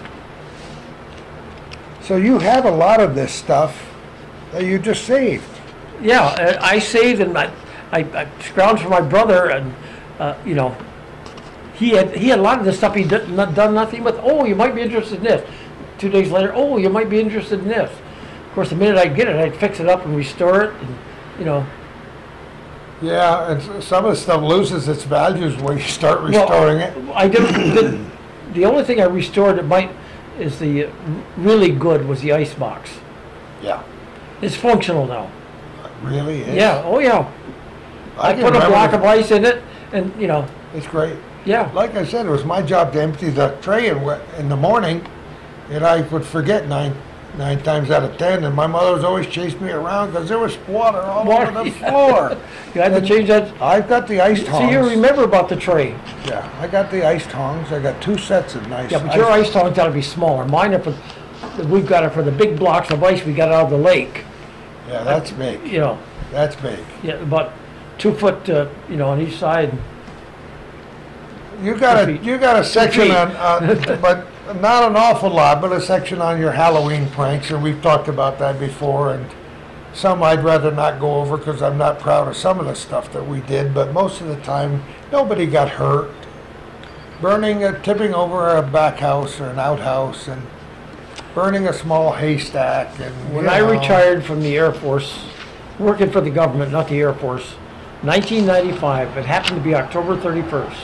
So you have a lot of this stuff that you just saved.
Yeah, uh, I saved and I, I, I scrounged for my brother, and uh, you know, he had he had a lot of this stuff he did not done nothing with. Oh, you might be interested in this. Two days later, oh, you might be interested in this. Of course, the minute I get it, I'd fix it up and restore it, and you know.
Yeah, and s- some of the stuff loses its values when you start
Well,
restoring it.
I did, did. The only thing I restored that might is the uh, really good was the ice box.
Yeah,
It's functional now.
it really is.
Yeah. Oh yeah. I,
can
put a
remember
block
the-
of ice in it, and you know.
It's great.
Yeah.
Like I said, it was my job to empty the tray in, in the morning, and I would forget nine, nine times out of ten, and my mother's always chased me around because there was water all
Water,
over the
yeah.
floor.
You had to
And
change that.
I've got the ice tongs.
See, you remember about the tray.
Yeah, I got the ice tongs. I got two sets of nice.
Yeah, but your ice tongs gotta be smaller. Mine are for, we've got it for the big blocks of ice we got out of the lake.
Yeah, that's big.
You know,
That's big.
yeah, about two foot, uh, you know, on each side.
You got a
feet.
you got a section
feet.
on, uh, but not an awful lot, but a section on your Halloween pranks, and we've talked about that before. And some I'd rather not go over because I'm not proud of some of the stuff that we did. But most of the time, nobody got hurt. Burning, a, tipping over a back house or an outhouse, and burning a small haystack. And
When
you
I
know,
retired from the Air Force, working for the government, not the Air Force, nineteen ninety-five, it happened to be October thirty-first.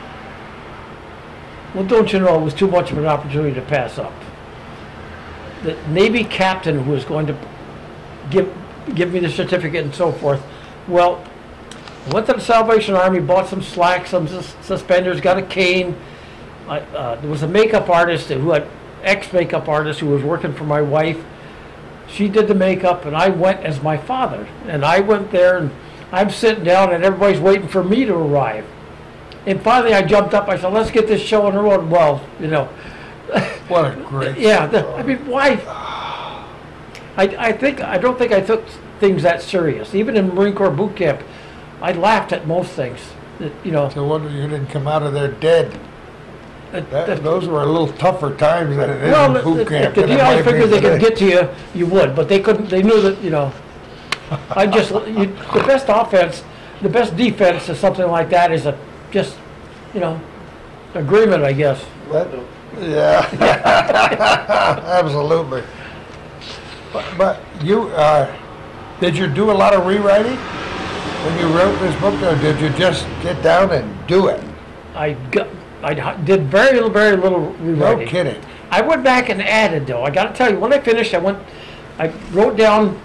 Well, don't you know, it was too much of an opportunity to pass up. The Navy captain who was going to give, give me the certificate and so forth, well, went to the Salvation Army, bought some slacks, some sus suspenders, got a cane. I, uh, there was a makeup artist who had, ex-makeup artist who was working for my wife. She did the makeup, and I went as my father. And I went there, and I'm sitting down, and everybody's waiting for me to arrive. And finally, I jumped up. I said, "Let's get this show on the road." Well, you know,
What a great.
yeah. The, I mean, why? I I think I don't think I took things that serious. Even in Marine Corps boot camp, I laughed at most things. That, you know,
No wonder you didn't come out of there dead.
that,
That,
that-
those were a little tougher times than it is
well,
in boot
if,
camp.
if the
than it
D I
might be
figured they could
today.
get to you, you would. But they couldn't. They knew that, you know. I just you, the best offense, the best defense to something like that is a just, you know, agreement, I guess.
That- yeah, absolutely. But, but you, uh, did you do a lot of rewriting when you wrote this book, or did you just get down and do it?
I got, I did very little, very little
No
rewriting.
kidding.
I went back and added, though. I got to tell you, when I finished, I went, I wrote down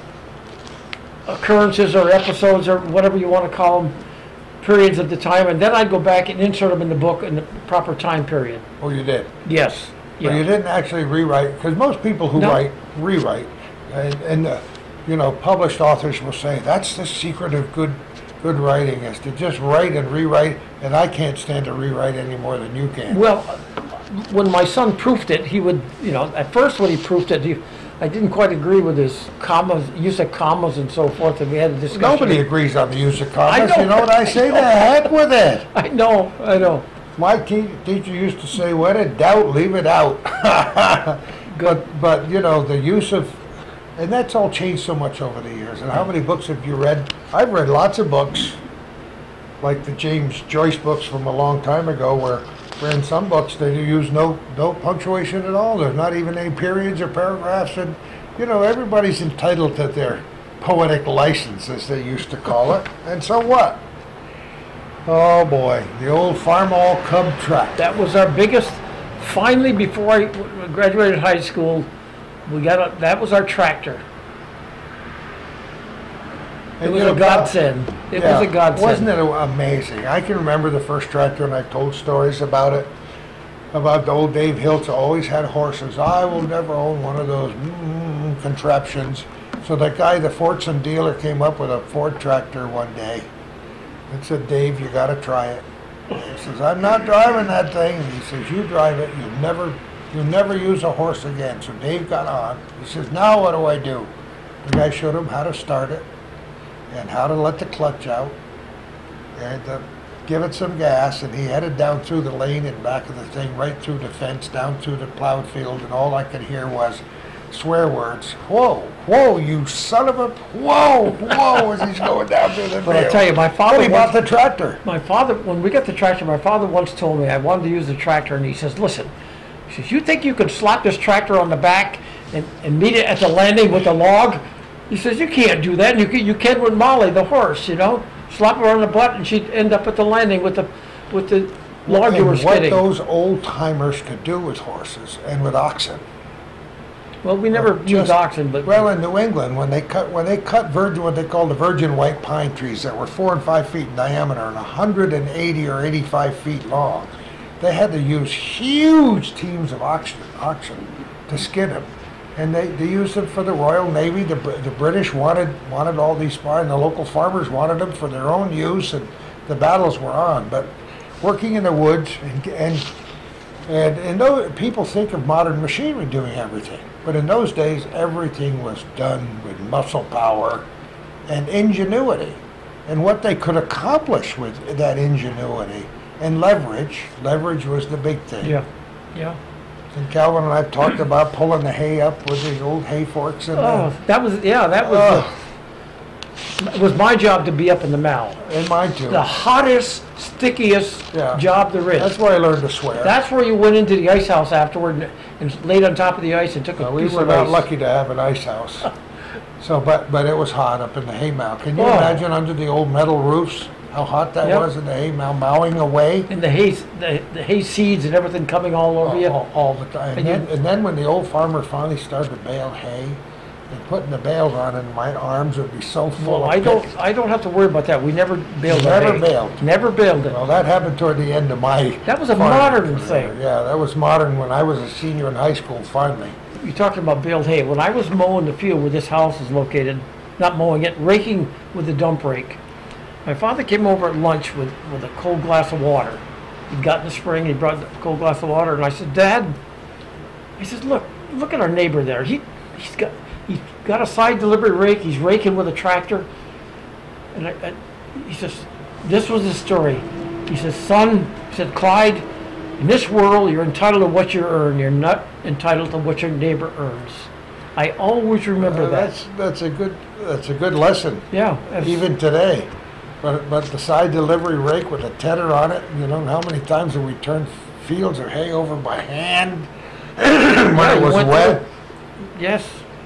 occurrences or episodes or whatever you want to call them, periods of the time, and then I'd go back and insert them in the book in the proper time period.
Oh, you did.
Yes.
But you
Yeah.
didn't actually rewrite, because most people who
No.
write rewrite, and, and uh, you know, published authors will say that's the secret of good good writing is to just write and rewrite. And I can't stand to rewrite any more than you can.
Well, when my son proofed it, he would, you know, at first when he proofed it, he, I didn't quite agree with his commas, use of commas and so forth, and we had a discussion.
Nobody agrees on the use of
I
commas.
know.
You know what I say? The heck with it.
I know, I know.
My te- teacher used to say, "When in doubt, leave it out." but but you know the use of, and that's all changed so much over the years. And how many books have you read? I've read lots of books, like the James Joyce books from a long time ago, where, where in some books they use no no punctuation at all. There's not even any periods or paragraphs, and you know everybody's entitled to their poetic license, as they used to call it. And so what? Oh boy, the old Farm All Cub track.
That was our biggest, finally, before I w- graduated high school, we got a, that was our tractor. It
And,
was
you know,
a godsend. It
Yeah,
was a godsend.
Wasn't it amazing? I can remember the first tractor, and I told stories about it, about the old Dave Hiltz always had horses. I will never own one of those mm, contraptions. So that guy, the Fordson dealer, came up with a Ford tractor one day and said, "Dave, you got to try it." He says, "I'm not driving that thing." He says, "You drive it. You never, you never use a horse again." So Dave got on. He says, "Now what do I do?" The guy showed him how to start it and how to let the clutch out and to give it some gas, and he headed down through the lane and back of the thing, right through the fence, down through the plowed field, and all I could hear was swear words. Whoa, whoa, you son of a, whoa, whoa, as he's going down through the
But I
field.
tell you, my
But
father
he bought
once,
the tractor.
my father, when we got the tractor, my father once told me I wanted to use the tractor, and he says, "Listen," he says, "you think you could slap this tractor on the back and, and meet it at the landing with a log?" He says, "You can't do that. And you can, you can with Molly, the horse, you know, slap her on the butt, and she'd end up at the landing with the with the log you were
And what
skidding."
those old timers could do with horses and with oxen.
Well, we never
Just-
used oxen, but
Well, in New England, when they cut when they cut virgin, what they called the virgin white pine trees that were four and five feet in diameter and one hundred eighty or eighty-five feet long, they had to use huge teams of oxen, oxen to skin them. and they, they used them for the Royal Navy. The, Br- the British wanted wanted all these spies, and the local farmers wanted them for their own use, and the battles were on. But working in the woods, and and and, and those, people think of modern machinery doing everything, but in those days everything was done with muscle power and ingenuity, and what they could accomplish with that ingenuity and leverage. Leverage was the big thing.
Yeah, yeah.
And Calvin and I've talked about pulling the hay up with the old hay forks and
Oh,
the,
that was, yeah, that was,
Oh.
the- it was my job to be up in the mow.
and mine too.
The hottest, stickiest
Yeah.
job there is.
That's where I learned to swear.
That's where you went into the ice house afterward and, and laid on top of the ice and took a
Uh, we
piece
were
of
not
ice.
lucky to have an ice house. So, but but it was hot up in the hay mow. Can you
Oh.
imagine under the old metal roofs how hot that
Yep.
was in the hay mow, mowing away
And the hay, the, the hay seeds and everything coming all over you.
all, all the time. And
And
then,
you-
and then when the old farmer finally started to bale hay, and putting the bales on, and my arms would be so full
Well,
of
I don't,
pick.
I don't have to worry about that. We never baled our
Never
hay.
baled.
Never baled it.
Well, that happened toward the end of my.
That was a
farming
modern
career.
thing.
Yeah, that was modern when I was a senior in high school. Finally.
You talked about baled hay. When I was mowing the field where this house is located, not mowing it, raking with the dump rake, my father came over at lunch with, with a cold glass of water. He'd got in the spring, he brought a cold glass of water, and I said, Dad, he says, look, look at our neighbor there. He, he's got, he's got a side delivery rake, he's raking with a tractor. And I, I, he says, this was his story. He says, son, he said, Clyde, in this world, you're entitled to what you earn. You're not entitled to what your neighbor earns. I always remember
Uh,
that.
That's that's a good that's a good lesson.
Yeah. that's-
Even today. But but the side delivery rake with a tedder on it, you know, how many times have we turned fields or hay over by hand when
Yeah,
it
you
was
went
wet?
through- Yes.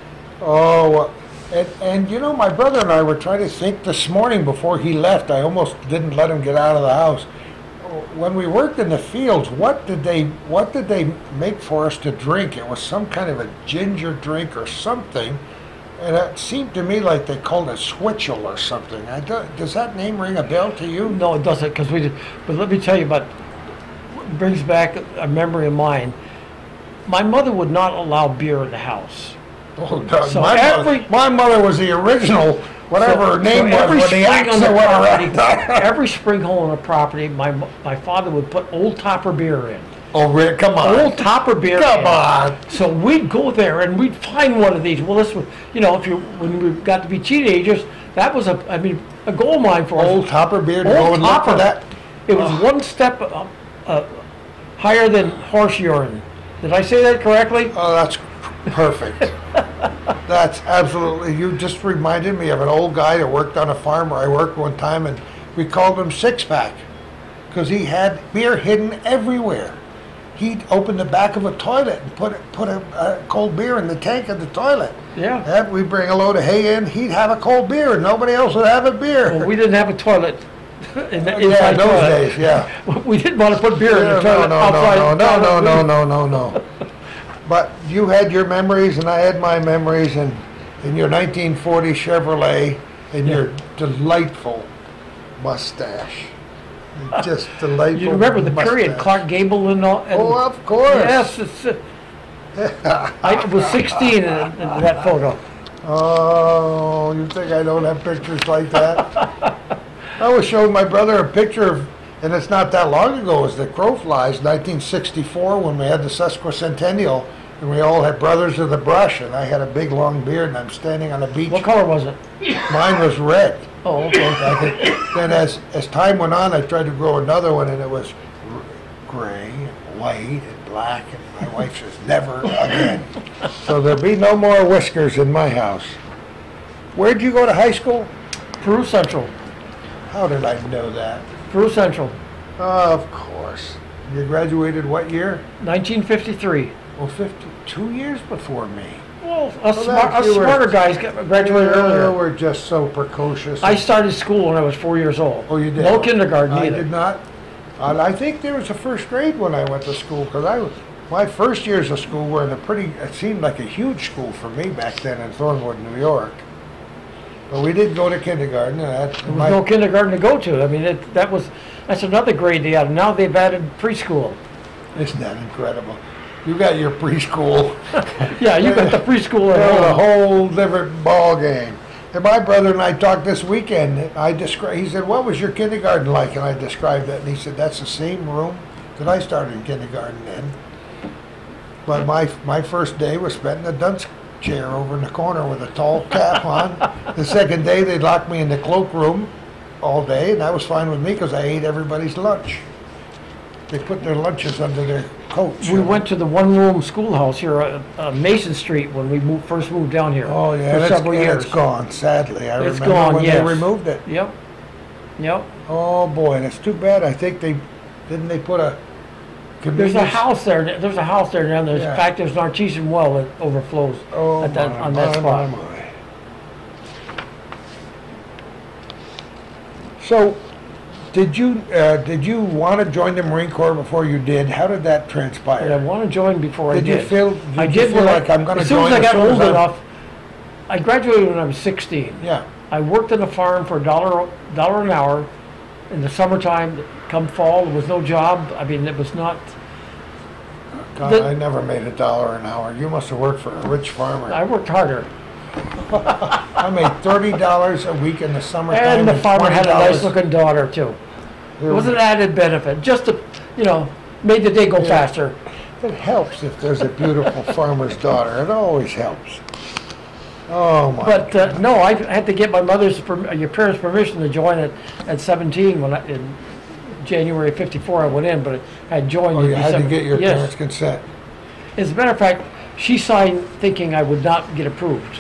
Oh, and, and you know, my brother and I were trying to think this morning before he left. I almost didn't let him get out of the house. When we worked in the fields, what did they what did they make for us to drink? It was some kind of a ginger drink or something. And it seemed to me like they called it switchel or something. I don't, does that name ring a bell to you?
No, it doesn't, because we did. But let me tell you about, it brings back a memory of mine. My mother would not allow beer in the house.
Oh, no,
So
my,
every-
mother, my mother was the original, whatever
So-
her name
so
was,
every
with the
spring
axe
on the
or
property,
whatever.
every spring hole on the property, my mo- my father would put Old Topper beer in.
Oh, Rick, come on.
Old Topper beer.
Come
in.
on.
So we'd go there and we'd find one of these. Well, this was, you know, if you when we got to be teenagers, that was a, I mean, a gold mine for us.
Old Topper beer to
Old
go and look
Topper.
for that.
It was one step uh, uh, higher than horse urine. Did I say that correctly?
Oh, that's perfect. That's absolutely, you just reminded me of an old guy that worked on a farm where I worked one time, and we called him Six Pack because he had beer hidden everywhere. He'd open the back of a toilet and put it, put a, a cold beer in the tank of the toilet.
Yeah.
And we'd bring a load of hay in, he'd have a cold beer, and nobody else would have a beer.
Well, we didn't have a toilet. In the,
yeah,
inside
in those
toilet.
days, yeah.
We didn't want to put beer in
Yeah,
the
no,
toilet
no,
outside.
no,
the
no, no,
toilet.
no, no, no, no. But you had your memories and I had my memories, and in your nineteen forty Chevrolet and
Yeah.
your delightful mustache. Just delightful.
You remember the
mustache.
period, Clark Gable and all? And
Oh, of course.
Yes, it's, uh, I was sixteen in, in that photo.
Oh, you think I don't have pictures like that? I was showing my brother a picture of, and it's not that long ago, as the crow flies, nineteen sixty-four, when we had the sesquicentennial, and we all had Brothers of the Brush, and I had a big long beard, and I'm standing on a beach.
What color was it?
Mine was red.
Oh, okay.
I could, then as, as time went on, I tried to grow another one, and it was r- gray and white and black, and my wife says, never again. So there'll be no more whiskers in my house. Where'd you go to high school?
Peru Central.
How did I know that?
Peru Central.
Of course. You graduated what year?
nineteen fifty-three.
Well, fifty-two years before me.
Well, us,
Well,
smart,
that's-
us
you were-
smarter guys got graduated
You
earlier.
were just so precocious.
I started school when I was four years old.
Oh, you did?
No kindergarten
I
either.
did not. And I think there was a first grade when I went to school, because I was, my first years of school were in a pretty, it seemed like a huge school for me back then in Thornwood, New York. But we did go to kindergarten, and that,
There was
my,
no kindergarten to go to. I mean, it, that was, that's another grade they added. Now they've added preschool.
isn't that incredible? You got your preschool.
Yeah, you got the preschool
It
at
was a
home.
whole different ball game. And my brother and I talked this weekend. I described. He said, "What was your kindergarten like?" And I described it, and he said, "That's the same room that I started in kindergarten in." But my my first day was spent in a dunce chair over in the corner with a tall cap on. The second day, they locked me in the cloakroom all day, and that was fine with me because I ate everybody's lunch. They put their lunches under their coats.
We went to the one-room schoolhouse here on uh, Mason Street when we moved, first moved down here.
Oh yeah,
for
and
several
it's, and
years.
it's gone. Sadly, I
It's
remember
gone,
when
yes.
they removed it.
Yep, yep.
Oh boy, and it's too bad. I think they didn't they put a.
There's a
convenience-
house there. There's a house there now. There's,
Yeah.
in fact, there's an artesian well that overflows
Oh
at that,
my,
on that
my,
spot.
my, my. So, did you uh, did you want to join the Marine Corps before you did? How did that transpire?
And I want to join before
Did
I
you
did.
feel- did
I
you
did
feel
when I-
like I'm gonna
as soon as
join
I
as
got
soon as
old
I'm-
enough. I graduated when I was sixteen.
Yeah.
I worked on a farm for a dollar dollar an hour in the summertime. Come fall, there was no job. I mean, it was not.
God,
The-
I never made a dollar an hour. You must have worked for a rich farmer.
I worked harder,
I made thirty dollars a week in the summertime.
and the farmer had a
twenty dollars.
nice looking daughter too. It
There-
was an added benefit, just to, you know, made the day go
Yeah.
faster.
It helps if there's a beautiful farmer's daughter. It always helps. Oh my!
But uh, no, I had to get my mother's, perm- your parents' permission to join it at seventeen when I, in January of fifty-four I went in, but I had joined
oh,
in
you had to
December.
get your
Yes.
parents' consent.
As a matter of fact, she signed thinking I would not get approved.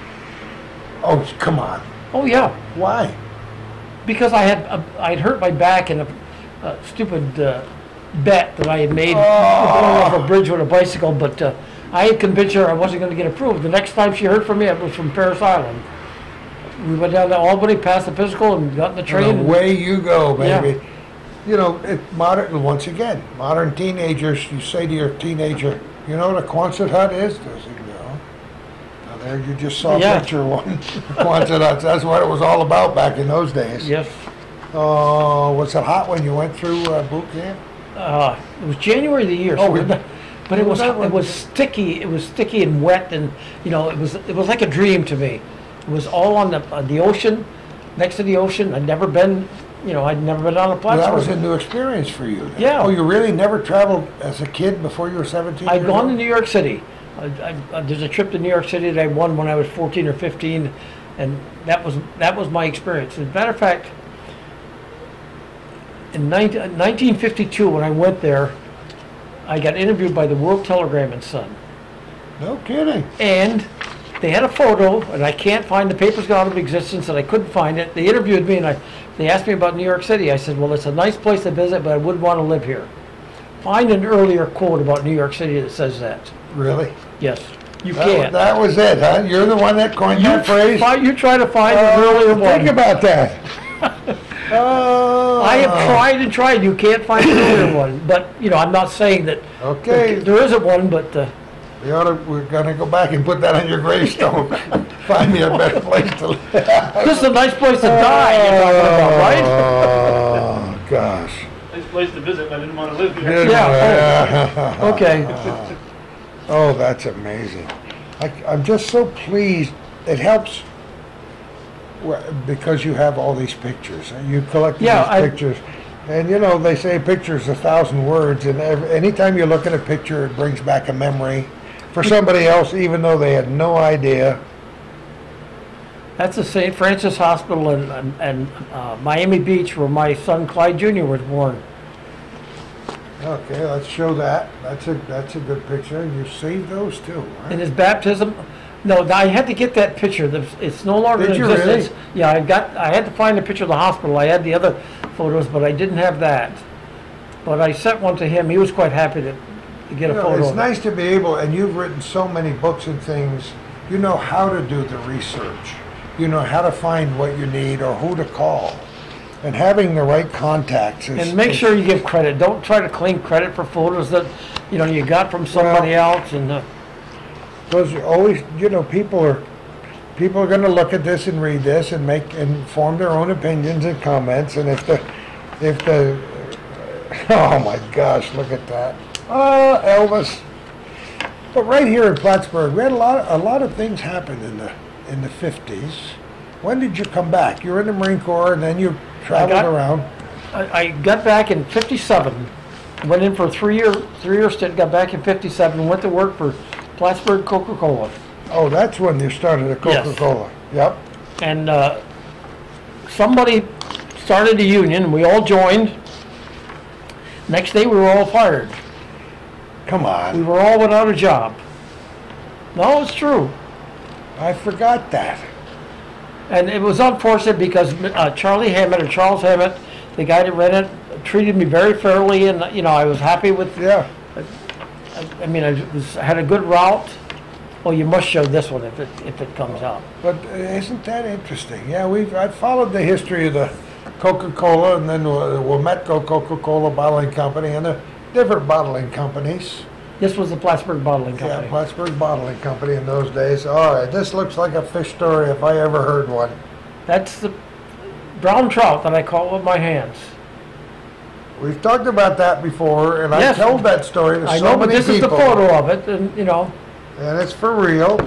Oh, come on!
Oh yeah,
Why?
because I had uh, I had hurt my back in a, a stupid uh, bet that I had made
Oh.
going off a bridge with a bicycle, but uh, I had convinced her I wasn't going to get approved. The next time she heard from me, it was from Paris Island. We went down to Albany, passed the physical, and got in the train.
And
and-
away you go,
Yeah.
baby. You know, it, modern. Once again, modern teenagers. You say to your teenager, "You know what a Quonset hut is?" Does he go? Now there, you just saw
Yeah.
a picture of one. Quonset huts. That's what it was all about back in those days.
Yes.
Oh, was it hot when you went through uh, boot camp?
Uh, it was January of the year,
Oh,
so
we-
it- but it was
that
it
one-
was sticky. It was sticky and wet, and you know it was it was like a dream to me. It was all on the on the ocean, next to the ocean. I'd never been, you know, I'd never been on a
Well,
platform.
that was a new experience for you. then.
Yeah.
Oh, you really never traveled as a kid before you were seventeen?
I'd
years
gone to
old?
New York City. I, I, uh, there's a trip to New York City that I won when I was fourteen or fifteen, and that was that was my experience. As a matter of fact, in nineteen, nineteen fifty-two, when I went there, I got interviewed by the World Telegram and Son.
No kidding.
And they had a photo, and I can't find, the paper's gone out of existence, and I couldn't find it. They interviewed me, and I, they asked me about New York City. I said, well, it's a nice place to visit, but I wouldn't want to live here. Find an earlier quote about New York City that says that.
Really?
Yes, you
That,
can't.
that was it, huh? You're the one that coined
You
that phrase?
fi- you try to find
Oh,
an earlier one.
Think about that. Oh.
I have tried and tried. You can't find an earlier one. But, you know, I'm not saying that
Okay.
there, there isn't one, but uh,
We ought to, we're gonna go back and put that on your gravestone. Find me a better place to live.
this is a nice place to die, you're talking about, right?
Oh, gosh.
Nice place to visit, but I didn't want to live here.
Yeah. Okay.
Oh, that's amazing. I, I'm just so pleased. It helps wh- because you have all these pictures. and You collect
Yeah,
these
I-
pictures. And you know, they say picture's a thousand words, and every, anytime you look at a picture, it brings back a memory for somebody else, even though they had no idea.
That's the Saint Francis Hospital in, in, in uh, Miami Beach where my son Clyde Junior was born.
Okay, let's show that. That's a that's a good picture. You saved those too,
In
right?
his baptism, no, I had to get that picture. There's- It's no longer
Did
in
you really?
existence. Yeah, I got. I had to find a picture of the hospital. I had the other photos, but I didn't have that. But I sent one to him. He was quite happy to, to get
You
a
know,
photo.
it's
of it.
nice to be able, and you've written so many books and things. You know how to do the research. You know how to find what you need or who to call, and having the right contacts. Is,
And make
is-
sure you give credit. Don't try to claim credit for photos that you know you got from somebody else. And uh,
Because you always, you know, people are people are going to look at this and read this and make and form their own opinions and comments. And if the if the oh my gosh, look at that! Oh, Elvis, But right here in Plattsburgh, we had a lot, a lot of things happened in the in the fifties. When did you come back? You were in the Marine Corps, and then you traveled
got-
around.
I, I got back in fifty-seven, went in for a three-year, three-year stint, got back in fifty-seven, went to work for Plattsburgh Coca-Cola.
Oh, that's when you started at
Yes.
Coca-Cola. Yep.
And uh, somebody started a union, and we all joined. Next day, we were all fired.
Come
We
on.
were all without a job. No, it's true.
I forgot that.
And it was unfortunate because uh, Charlie Hammett, or Charles Hammett, the guy that ran it, treated me very fairly, and, you know, I was happy with,
Yeah.
I, I mean, I was, had a good route. Well, you must show this one if it, if it comes out.
But uh, isn't that interesting? Yeah, we've I followed the history of the Coca-Cola, and then the Wometco Coca-Cola bottling company, and the different bottling companies.
This was the Plattsburgh Bottling
Yeah,
Company.
Plattsburgh Bottling Company in those days. All right, this looks like a fish story if I ever heard one.
That's the brown trout that I caught with my hands.
We've talked about that before, and
Yes.
I told that story to
I
so
know, but
many
this is the
people.
photo of it, and, you know,
And it's for real.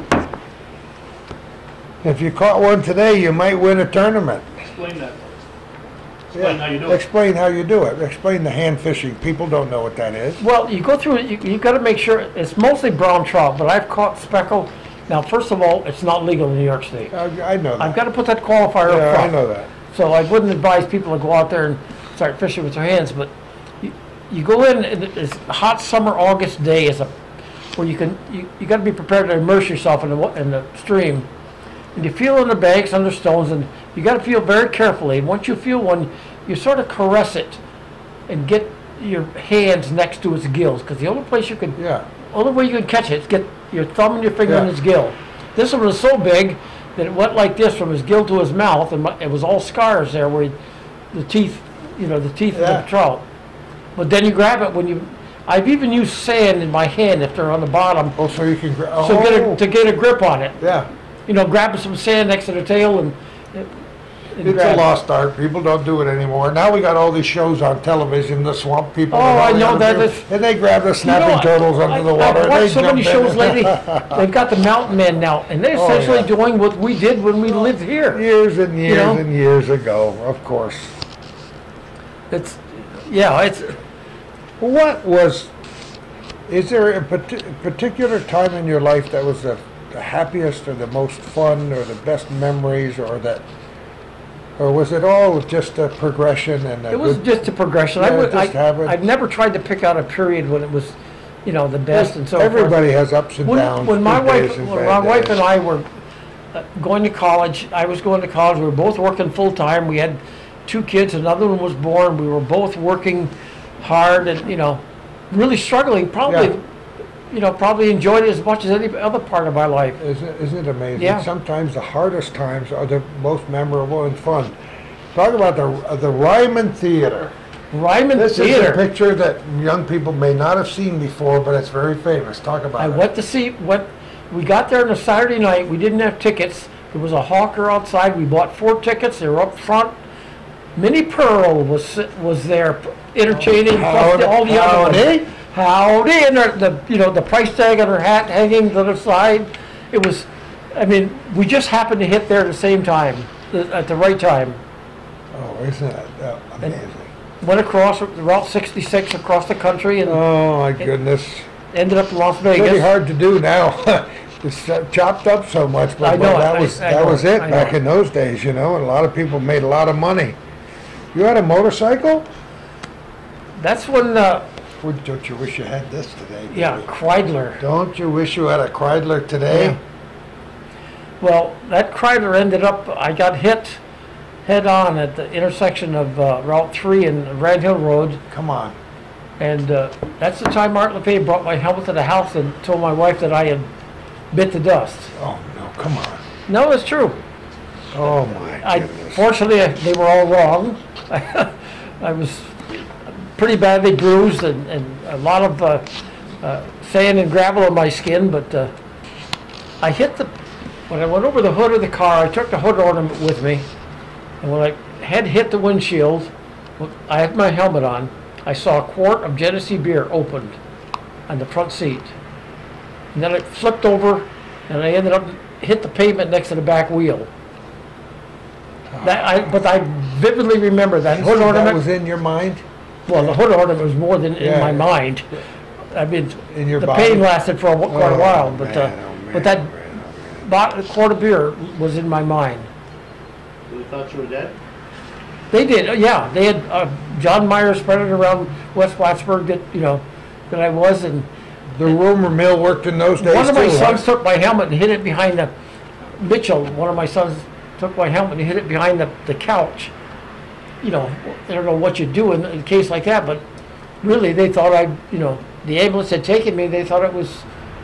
If you caught one today, you might win a tournament.
Explain that. Explain how you do it.
Explain how you do it. Explain the hand fishing. People don't know what that is.
well, you go through it, you, you gotta make sure, it's mostly brown trout, but I've caught speckled. Now, first of all, it's not legal in New York State.
I, I know that.
I've gotta put that qualifier
yeah,
up
I
front.
know that.
So I wouldn't advise people to go out there and start fishing with their hands, but you, you go in, and it's a hot summer August day is a, where you can, you, you gotta be prepared to immerse yourself in the, wa- in the stream. And you feel in the banks, under stones, and you gotta feel very carefully. And once you feel one, you sort of caress it and get your hands next to its gills, because the only place you can,
Yeah.
only way you can catch it is get your thumb and your finger in
Yeah.
its gill. This one was so big that it went like this from his gill to his mouth, and my- it was all scars there where he, the teeth, you know, the teeth
Yeah.
of the trout. But then you grab it when you, I've even used sand in my hand if they're on the bottom,
Oh, so you can. Gra- oh.
so get a, to get a grip on it.
Yeah.
You know, grabbing some sand next to the tail and, and
It's
grab
a
it.
lost art. People don't do it anymore. Now we got all these shows on television, the swamp people.
Oh,
and all
I
they
know
gotta
that
do.
is-
And they grab the snapping
You know,
turtles
I-
under the
I-
water.
I've
and
watched
they
so many
jump in.
shows lately. They've got the mountain men now, and they're
Oh,
essentially
yeah.
doing what we did when we lived here.
Years and years
know?
and years ago, of course.
It's, yeah, it's,
What was, is there a parti- particular time in your life that was the, the happiest or the most fun or the best memories, or that, or was it all just a progression and a
it was
good-
just a progression. I
Yeah,
would,
just have it.
I, I've never tried to pick out a period when it was, you know, the best and so forth.
Everybody has ups and
When,
downs.
when my
good
wife,
days and
when
bad
my wife
days.
and I were uh, going to college, I was going to college, we were both working full-time, we had two kids, another one was born, we were both working hard and, you know, really struggling, probably,
Yeah.
you know, probably enjoyed it as much as any other part of my life.
Isn't, isn't it amazing?
Yeah.
Sometimes the hardest times are the most memorable and fun. Talk about the uh, the Ryman Theater.
Ryman
This is a
Theater.
picture that young people may not have seen before, but it's very famous. Talk about
I
it.
went to see, went, we got there on a Saturday night, we didn't have tickets, there was a hawker outside, we bought four tickets, they were up front. Minnie Pearl was, sit- was there entertaining, plus the- all the other
Howdy.
ones. Howdy, and her, the, you know, the price tag on her hat hanging to the side. It was, I mean, we just happened to hit there at the same time, th- at the right time.
Oh, isn't it uh, amazing?
Went across Route sixty-six across the country and
Oh my goodness.
ended up in Las
Pretty
Vegas.
hard to do now. It's uh, chopped up so much, but,
I know
but that
it.
was
I- I
that
know
was
it.
it
I know
back
it.
in those days, you know. And a lot of people made a lot of money. You had a motorcycle?
That's when, uh,
Would- Don't you wish you had this today?
yeah,
baby?
Kreidler.
Don't you wish you had a Kreidler today?
Yeah. Well, that Kreidler ended up, I got hit head on at the intersection of uh, Route three and Rand Hill Road.
Come on.
And uh, that's the time Martin LeFay brought my helmet to the house and told my wife that I had bit the dust.
Oh no, come on.
No, it's true.
Oh my
I,
goodness.
fortunately, I- they were all wrong. I was pretty badly bruised and, and a lot of uh, uh, sand and gravel on my skin, but uh, I hit the, when I went over the hood of the car, I took the hood ornament with me, and when I head hit the windshield, well, I had my helmet on, I saw a quart of Genesee beer opened on the front seat. and then it flipped over, and I ended up hit the pavement next to the back wheel. That I, but I vividly remember that hood
That
ornament.
was in your mind?
Well, the hood ornament was more than in
Yeah.
my mind. I mean,
In your
the
body?
pain lasted for a, wh- quite a
Oh,
while, but uh,
man, oh, man,
but that
oh, man, oh, man.
bottle, quart of beer was in my mind.
They thought you were dead?
They did, uh, yeah. They had uh, John Meyer spread it around West Plattsburgh that you know that I was, and
The rumor mill worked in those days
one of my
too,
sons
huh?
took my helmet and hit it behind the Mitchell. One of my sons took my helmet and hit it behind the, the couch. You know, I don't know what you do in a case like that, but really they thought I, you know, the ambulance had taken me. They thought it was.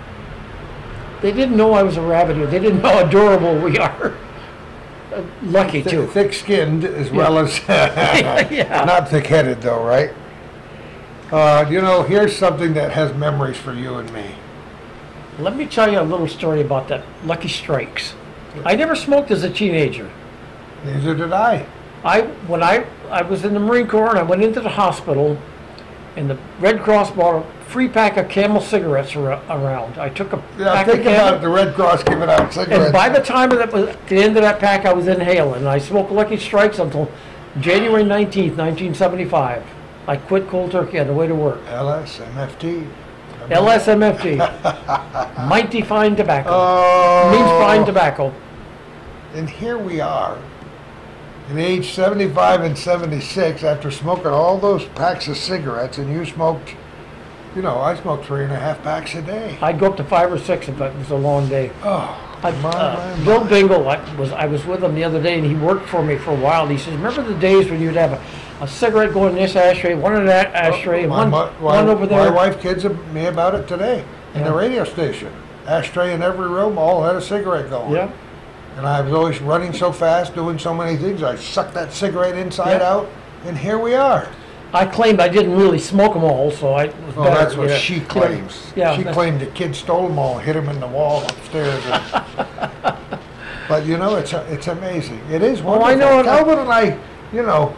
They didn't know I was a rabbit. They didn't know how adorable we are. Uh, lucky
Th-
too.
Thick-skinned as well as
Yeah.
not thick-headed, though, right? Uh, you know, here's something that has memories for you and me.
Let me tell you a little story about that Lucky Strikes. I never smoked as a teenager.
Neither did I.
I when I I was in the Marine Corps and I went into the hospital, and the Red Cross bought a free pack of Camel cigarettes ar- around. I took a
Yeah,
pack
think
of
about
Camel,
the Red Cross giving out cigarettes.
and by the time of that, the end of that pack, I was inhaling. And I smoked Lucky Strikes until January nineteenth, nineteen seventy-five. I quit cold turkey on the way to work.
L S M F T.
L S M F T, mighty fine tobacco,
Oh.
means fine tobacco.
And here we are, in age seventy-five and seventy-six, after smoking all those packs of cigarettes, and you smoked, you know, I smoked three and a half packs a day.
I'd go up to five or six if it was a long day.
Oh,
I,
my,
uh,
my,
Bill
my.
Bingle, I was I was with him the other day, and he worked for me for a while. He says, "Remember the days when you'd have a, a cigarette go in this ashtray, one in that ashtray, and
My
one
mo-
one
my-
over there."
My wife kids me about it today in the
Yeah.
radio station. Ashtray in every room, all had a cigarette going.
Yeah,
And I was always running so fast, doing so many things. I sucked that cigarette inside
Yeah.
out, and here we are.
I claimed I didn't really smoke them all, so I was
Well,
better.
that's what
you know.
she
You know,
claims.
Yeah,
she
that's-
claimed the kid stole them all, hit them in the wall upstairs. And, but you know, it's it's amazing. It is
Oh, I
wonderful.
know it.
Calvin and I, you know,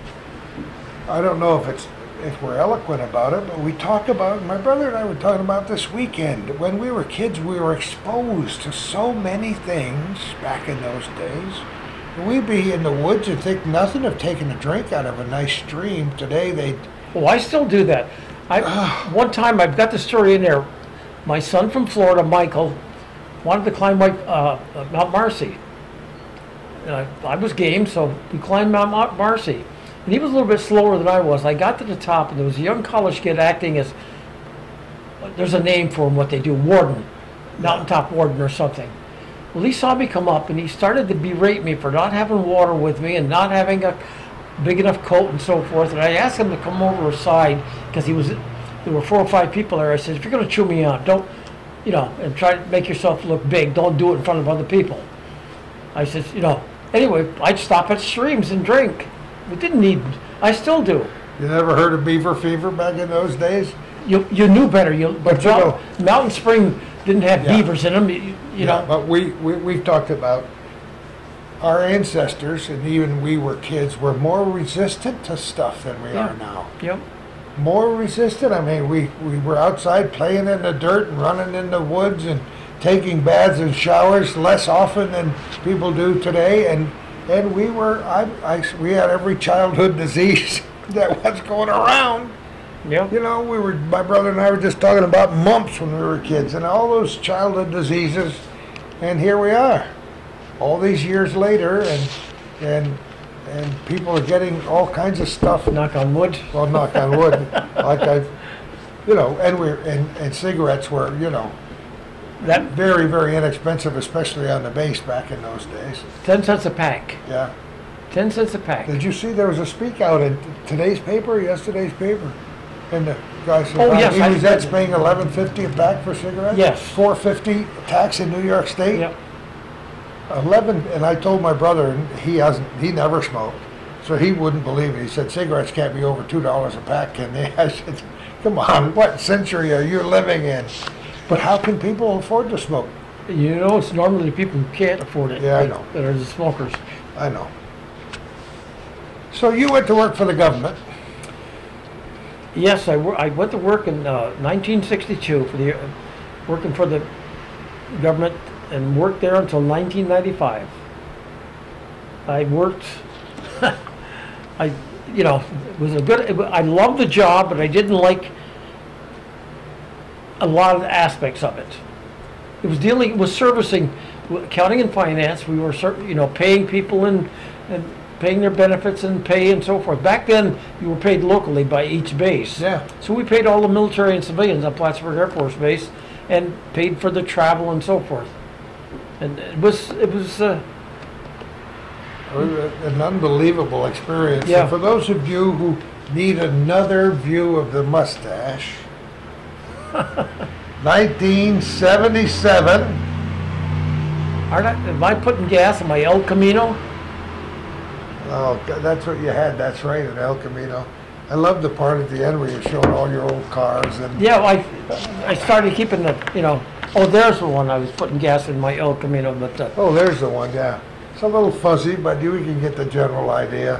I don't know if it's if we're eloquent about it, but we talk about. My brother and I were talking about this weekend. When we were kids, we were exposed to so many things back in those days. We'd be in the woods and think nothing of taking a drink out of a nice stream. Today, they
Oh, I still do that. I one time I've got the story in there. My son from Florida, Michael, wanted to climb White, uh, uh, Mount Marcy. Uh, I was game, so we climbed Mount Mar- Marcy. And he was a little bit slower than I was. I got to the top, and there was a young college kid acting as, there's a name for him, what they do, warden, mountaintop warden or something. Well, he saw me come up, and he started to berate me for not having water with me and not having a big enough coat and so forth. And I asked him to come over aside, because he was, there were four or five people there. I said, if you're going to chew me out, don't, you know, and try to make yourself look big, don't do it in front of other people. I said, you know, anyway, I'd stop at streams and drink. We didn't need, I still do.
You never heard of beaver fever back in those days?
You you knew better. You,
But
but
you
Mount-
know-
Mountain Spring didn't have
Yeah.
beavers in them, you, you
Yeah,
know.
but we, we, we've talked about our ancestors, and even we were kids, were more resistant to stuff than we
Yeah.
are now.
Yep.
More resistant. I mean, we, we were outside playing in the dirt and running in the woods and taking baths and showers less often than people do today. And and we were, I, I, we had every childhood disease that was going around.
Yep.
You know, we were, my brother and I were just talking about mumps when we were kids and all those childhood diseases, and here we are, all these years later, and and and people are getting all kinds of stuff.
Knock on wood.
Well, knock on wood, like I've, you know, and we're and, and cigarettes were, you know,
That
very very inexpensive, especially on the base back in those days.
ten cents a pack.
Yeah.
Ten cents a pack.
Did you see there was a speak out in today's paper, yesterday's paper? And the guy said,
Oh,
"Wow,
yes,
he
I
was
read
that's
it.
paying eleven fifty a pack for cigarettes?
Yes.
Four fifty tax in New York State?
Yep.
Eleven, and I told my brother, and he hasn't, he never smoked, so he wouldn't believe it. He said, cigarettes can't be over two dollars a pack, can they? I said, come on, what century are you living in? But how can people afford to smoke?
You know, it's normally the people who can't afford it.
Yeah, I
that-
know.
That are the smokers.
I know. So you went to work for the government.
Yes, I, wor- I went to work in uh, nineteen sixty-two for the uh, working for the government and worked there until nineteen ninety-five. I worked, I, you know, it was a good, it wa- I loved the job, but I didn't like a lot of the aspects of it. It was dealing, it was servicing, accounting and finance. We were, cer- you know, paying people and, and paying their benefits and pay and so forth. Back then, you were paid locally by each base.
Yeah.
So we paid all the military and civilians on Plattsburgh Air Force Base and paid for the travel and so forth. And it was, it was, uh,
It was a- an unbelievable experience.
Yeah.
And for those of you who need another view of the mustache, nineteen seventy-seven.
aren't I, am I putting gas in my El Camino?
Oh, God, that's what you had. That's right, in El Camino. I love the part at the end where you're showing all your old cars and.
Yeah, I, I started keeping the, you know, oh, there's the one I was putting gas in my El Camino, but, uh,
Oh, there's the one. Yeah, it's a little fuzzy, but you can get the general idea.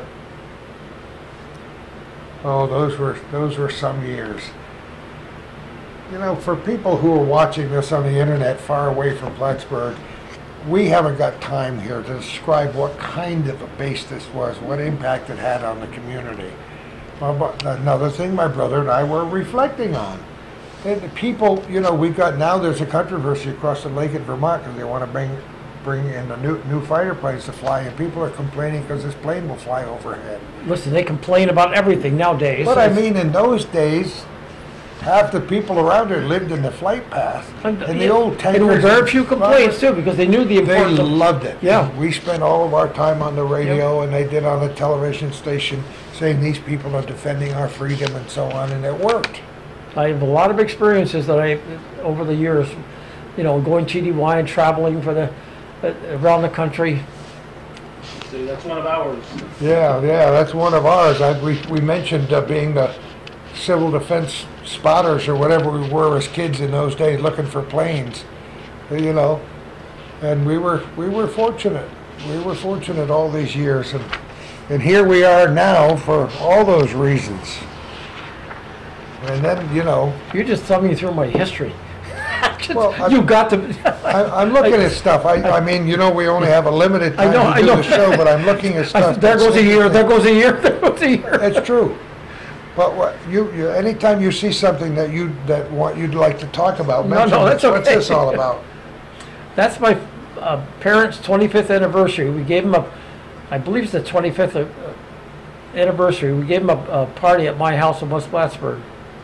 Oh, those were those were some years. You know, for people who are watching this on the internet far away from Plattsburgh, we haven't got time here to describe what kind of a base this was, what impact it had on the community. Well, but another thing my brother and I were reflecting on. And the people, you know, we've got now there's a controversy across the lake in Vermont because they want to bring bring in the new new fighter planes to fly, and people are complaining because this plane will fly overhead.
listen, they complain about everything nowadays.
But I mean, in those days, half the people around there lived in the flight path, and the old tankers.
And there were very few complaints too, because they knew the
They
importance of.
loved it.
Yeah.
We spent all of our time on the radio, and they did on the television station, saying these people are defending our freedom and so on, and it worked.
I have a lot of experiences that I, over the years, you know, going T D Y and traveling for the, uh, around the country.
See, that's one of ours.
Yeah, yeah, that's one of ours. I, we, we mentioned uh, being the civil defense spotters or whatever we were as kids in those days, looking for planes, you know, and we were we were fortunate. We were fortunate all these years, and and here we are now for all those reasons. And then, you know,
You're just telling me through my history. Just-
Well, I'm-
you got to.
I, I'm looking at stuff. I, I mean, you know, we only have a limited
I
time
know,
to
I
do
know.
the show, but I'm looking at
I
stuff.
said, there
that's
goes a year.
interesting.
There goes a year. There goes a year.
It's true. But what you, you anytime you see something that you that want you'd like to talk about,
No,
mention
no,
this.
that's
What's
okay.
this all about?
That's my uh, parents' twenty-fifth anniversary. We gave them a, I believe it's the twenty-fifth uh, anniversary. We gave them a, a party at my house in West Plattsburgh.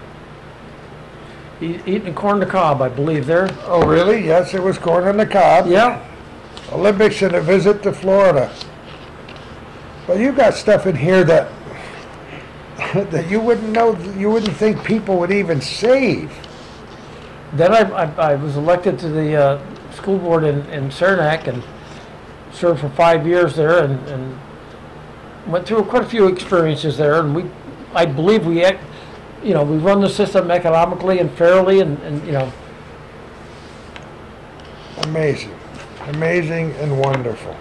E- Eating corn on the cob, I believe there.
Oh, really? Yes, it was corn on the cob.
Yeah.
Olympics and a visit to Florida. But you got stuff in here that that you wouldn't know, you wouldn't think people would even save.
Then I, I, I was elected to the uh, school board in, in Saranac and served for five years there and, and went through quite a few experiences there. And we, I believe we, ec- you know, we run the system economically and fairly and, and you know,
Amazing, amazing and wonderful.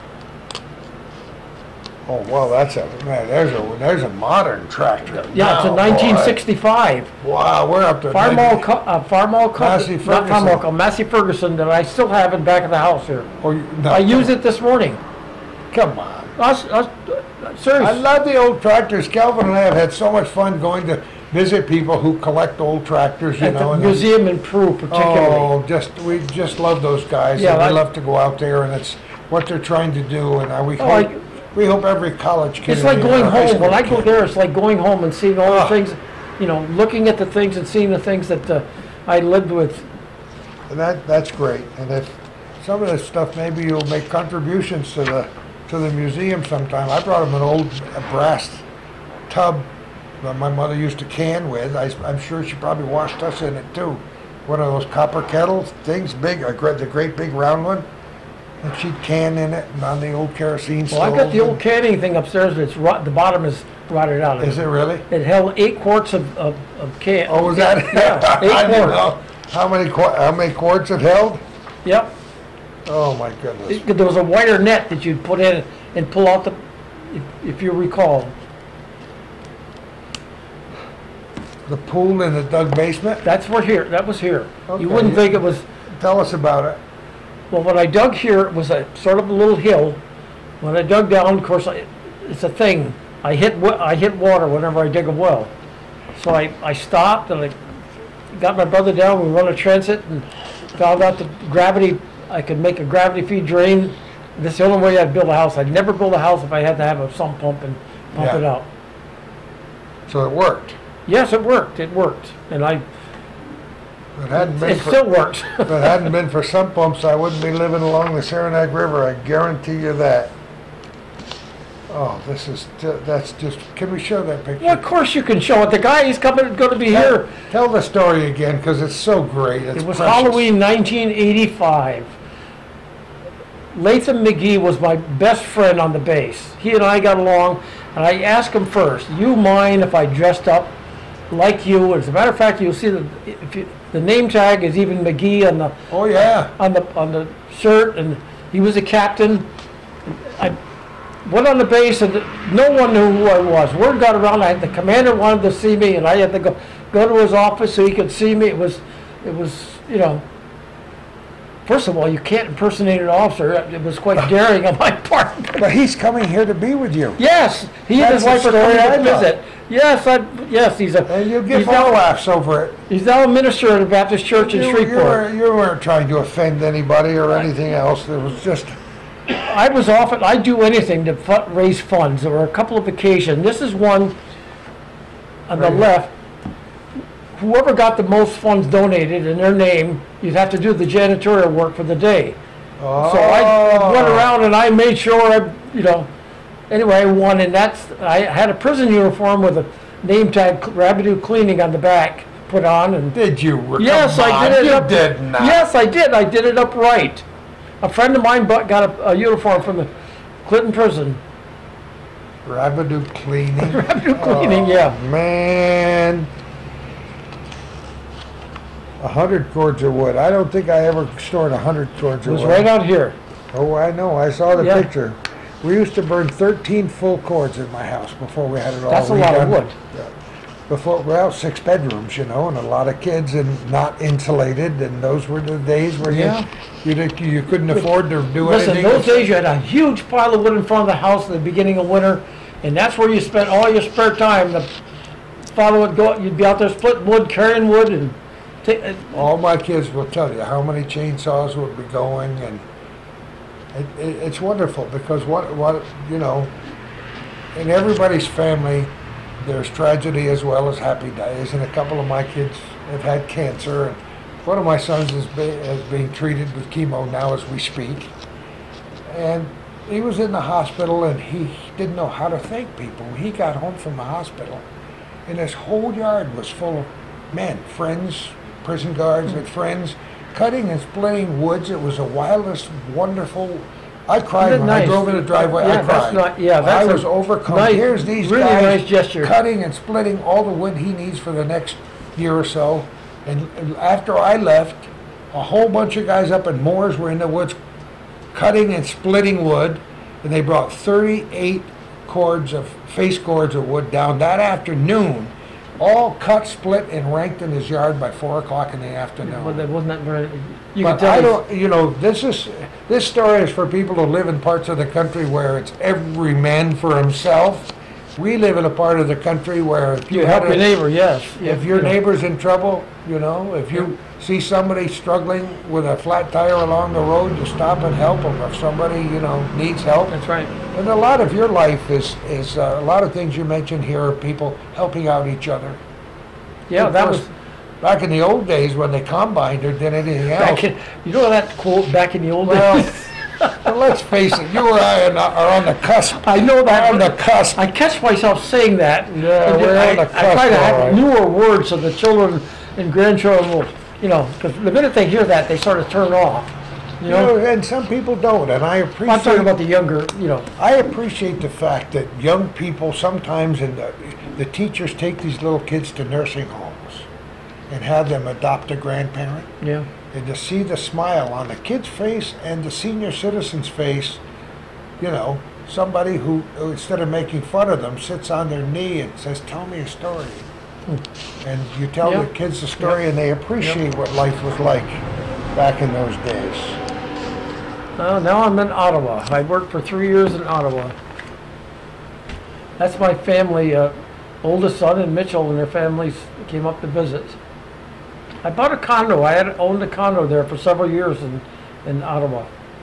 Oh, well, that's a, man, there's a, there's a modern tractor.
yeah, it's a
now,
nineteen
boy.
sixty-five
Wow, we're up to.
Farmall, Co- uh, Farmall, Co-
Massey
not
Ferguson.
Farmall, Co- Massey Ferguson that I still have in back of the house here.
Oh, you- no,
I used it this morning.
Come on.
Us, us,
I
serious.
love the old tractors. Calvin and I have had so much fun going to visit people who collect old tractors, you
At
know.
the
and then-
museum in Peru particularly.
Oh, just, we just love those guys.
Yeah,
and we
I-
love to go out there, and it's what they're trying to do, and uh, we
Oh,
hope,
I-
we hope every college kid.
It's like
and
going
high
home. When
school
I go
kid-
there, it's like going home and seeing all the
Ah.
things, you know, looking at the things and seeing the things that uh, I lived with.
And that, that's great. And if some of this stuff, maybe you'll make contributions to the, to the museum sometime. I brought them an old uh, brass tub that my mother used to can with. I, I'm sure she probably washed us in it too. One of those copper kettles, things big, a great, the great big round one. And she'd can in it and on the old kerosene
Well,
stove.
I got the old
and-
canning thing upstairs, but it's rot, the bottom is rotted out.
Is it really?
It held eight quarts of, of, of can.
Oh, was that?
Yeah, eight
I didn't
quarts.
know. How many, qu- how many quarts it held?
Yep.
Oh, my goodness.
It- There was a wire net that you'd put in and pull out the, if, if you recall.
The pool in the dug basement?
That's where here, that was here.
Okay.
You wouldn't think it was,
Tell us about it.
well, when I dug here, it was a sort of a little hill. When I dug down, of course, I, it's a thing. I hit wa- I hit water whenever I dig a well. So I, I stopped and I got my brother down. We run a transit and found out that gravity, I could make a gravity feed drain. This is the only way I'd build a house. I'd never build a house if I had to have a sump pump and pump
Yeah.
it out.
So it worked.
Yes, it worked. It worked. And I,
If it hadn't been
it
for,
still works.
if it hadn't been for sump pumps, I wouldn't be living along the Saranac River. I guarantee you that. Oh, this is, ju- that's just, can we show that picture?
Well, of course you can show it. The guy is coming, going to be
Tell-
here.
Tell the story again, because it's so great. It's
It was
precious.
Halloween nineteen eighty-five. Latham McGee was my best friend on the base. He and I got along, and I asked him first, you mind if I dressed up like you? As a matter of fact, you'll see the, if you, the name tag is even McGee on the,
Oh, yeah.
on the, on the shirt, and he was a captain. I went on the base, and no one knew who I was. Word got around, I had, the commander wanted to see me, and I had to go, go to his office so he could see me. It was, it was, you know, first of all, you can't impersonate an officer. It was quite daring on my part.
But he's coming here to be with you.
Yes, he and his
That's
wife
the
are coming
story I
to
know.
visit. Yes, I, yes, he's a,
And you
he's
give
now,
all laughs over it.
he's now a minister at a Baptist church in
You, you,
Shreveport.
were, you weren't trying to offend anybody or anything else. It was just,
I was often, I'd do anything to fu- raise funds. There were a couple of occasions. This is one on the
Right.
left. Whoever got the most funds donated in their name, you'd have to do the janitorial work for the day.
oh.
So I went around and I made sure, I, you know, anyway, I won, and that's, I had a prison uniform with a name tag, Rabideau Cleaning, on the back, put on, and
Did you? Come
yes, I
on,
did it
You
up.
did not.
Yes, I did. I did it upright. A friend of mine bought, got a, a uniform from the Clinton prison.
Rabideau Cleaning.
Rabideau Cleaning, yeah.
Man. A hundred cords of wood. I don't think I ever stored a hundred cords
It
of
was
wood.
right out here.
Oh, I know. I saw the
Yeah.
picture. We used to burn thirteen full cords in my house before we had it all
That's a lot of
redone.
wood.
Before, well, six bedrooms, you know, and a lot of kids and not insulated, and those were the days where
Yeah.
you, you, didn't- you couldn't afford to do
Listen,
anything.
those days you had a huge pile of wood in front of the house in the beginning of winter, and that's where you spent all your spare time. The father would go, you'd be out there splitting wood, carrying wood, and take, uh,
All my kids will tell you how many chainsaws would be going, and it, it, it's wonderful because what, what, you know, in everybody's family, there's tragedy as well as happy days, and a couple of my kids have had cancer, and one of my sons is, be, is being treated with chemo now as we speak, and he was in the hospital, and he didn't know how to thank people. He got home from the hospital, and his whole yard was full of men, friends, prison guards and friends, cutting and splitting woods. It was the wildest, wonderful. I cried
Isn't
when
that
I
nice?
drove in the driveway.
Yeah,
I
that's
cried.
not- yeah, that's
I
a
was overcome.
nice-
Here's these
really
guys
nice gesture.
cutting and splitting all the wood he needs for the next year or so. And and after I left, a whole bunch of guys up in Moores were in the woods cutting and splitting wood, and they brought thirty-eight cords of face cords of wood down that afternoon, all cut, split, and ranked in his yard by four o'clock in the afternoon.
well, that wasn't that very, you
But
can
I
tell. he's-
don't, you know, this is, this story is for people who live in parts of the country where it's every man for himself. We live in a part of the country where if you
You
had
help your
a,
neighbor, yes.
if your
You know.
neighbor's in trouble, you know, if you see somebody struggling with a flat tire along the road, you stop and help them. If somebody, you know, needs help.
That's right.
And a lot of your life is, is, uh, a lot of things you mentioned here are people helping out each other.
Yeah,
Of
that
course,
was,
back in the old days when they combined or did anything else.
back in, you know that quote, back in the old
Well,
days?
But let's face it, you or I are, not, are on the cusp.
I know that.
On the cusp.
I catch myself saying that.
Yeah,
And
we're
I,
on the
I try
cusp,
to
all
have
right.
newer words so the children and grandchildren will, you know, because the minute they hear that, they sort of turn off. You
You know,
know,
and some people don't, and I
I'm talking
appreciate.
about the younger, you know.
I appreciate the fact that young people sometimes, and the, the teachers take these little kids to nursing homes and have them adopt a grandparent,
Yeah.
and to see the smile on the kid's face and the senior citizen's face, you know, somebody who, who instead of making fun of them, sits on their knee and says, "Tell me a story." And you tell
Yeah.
the kids the story, and they appreciate what life was like back in those days.
Uh, now I'm in Ottawa. I worked for three years in Ottawa. That's my family, uh, oldest son and Mitchell and their families came up to visit. I bought a condo. I had owned a condo there for several years in, in Ottawa.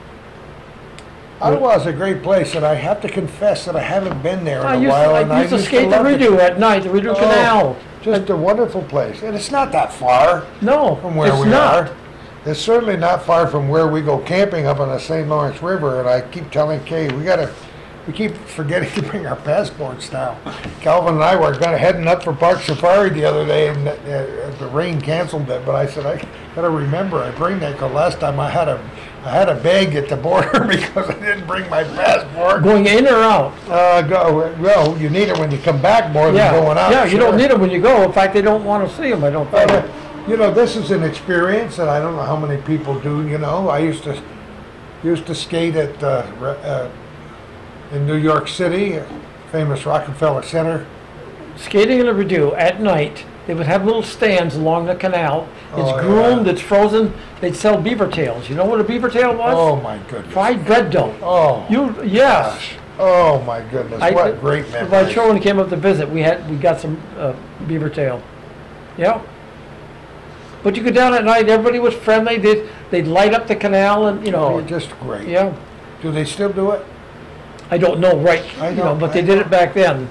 Ottawa is a great place, and I have to confess that I haven't been there in
I
a
used,
while.
to,
and
I used to skate the
love it.
Rideau at night, the Rideau
Oh,
Canal.
Just a wonderful place, and it's not that far
No,
from where
it's
we
not.
are. It's certainly not far from where we go camping up on the Saint Lawrence River, and I keep telling Kay, we gotta, we keep forgetting to bring our passports now. Calvin and I were gonna heading up for Park Safari the other day, and uh, the rain canceled it, but I said, I gotta remember, I bring that, because last time I had a, I had a bag at the border because I didn't bring my passport.
Going in or out?
Uh, go, well, you need it when you come back more than
Yeah,
going out.
yeah. You don't
sure.
need them when you go. In fact, they don't want to see them. I don't think.
But, uh, you know, this is an experience that I don't know how many people do. You know, I used to used to skate at uh, re- uh, in New York City, uh, famous Rockefeller Center.
Skating in the Rideau at night. They would have little stands along the canal. It's
Oh,
groomed.
yeah.
It's frozen. They'd sell beaver tails. You know what a beaver tail was?
Oh my goodness!
Fried bread dough.
Oh,
You yes.
gosh. Oh my goodness!
I-
What great
My
memories!
children came up to visit. We had we got some uh, beaver tail. Yeah. But you go down at night. Everybody was friendly. They'd they'd light up the canal and you know.
Oh, just great.
Yeah.
Do they still do it?
I don't know right.
I
you know,
don't-
but
I
they did it
don't.
back then.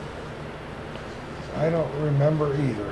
I don't remember either.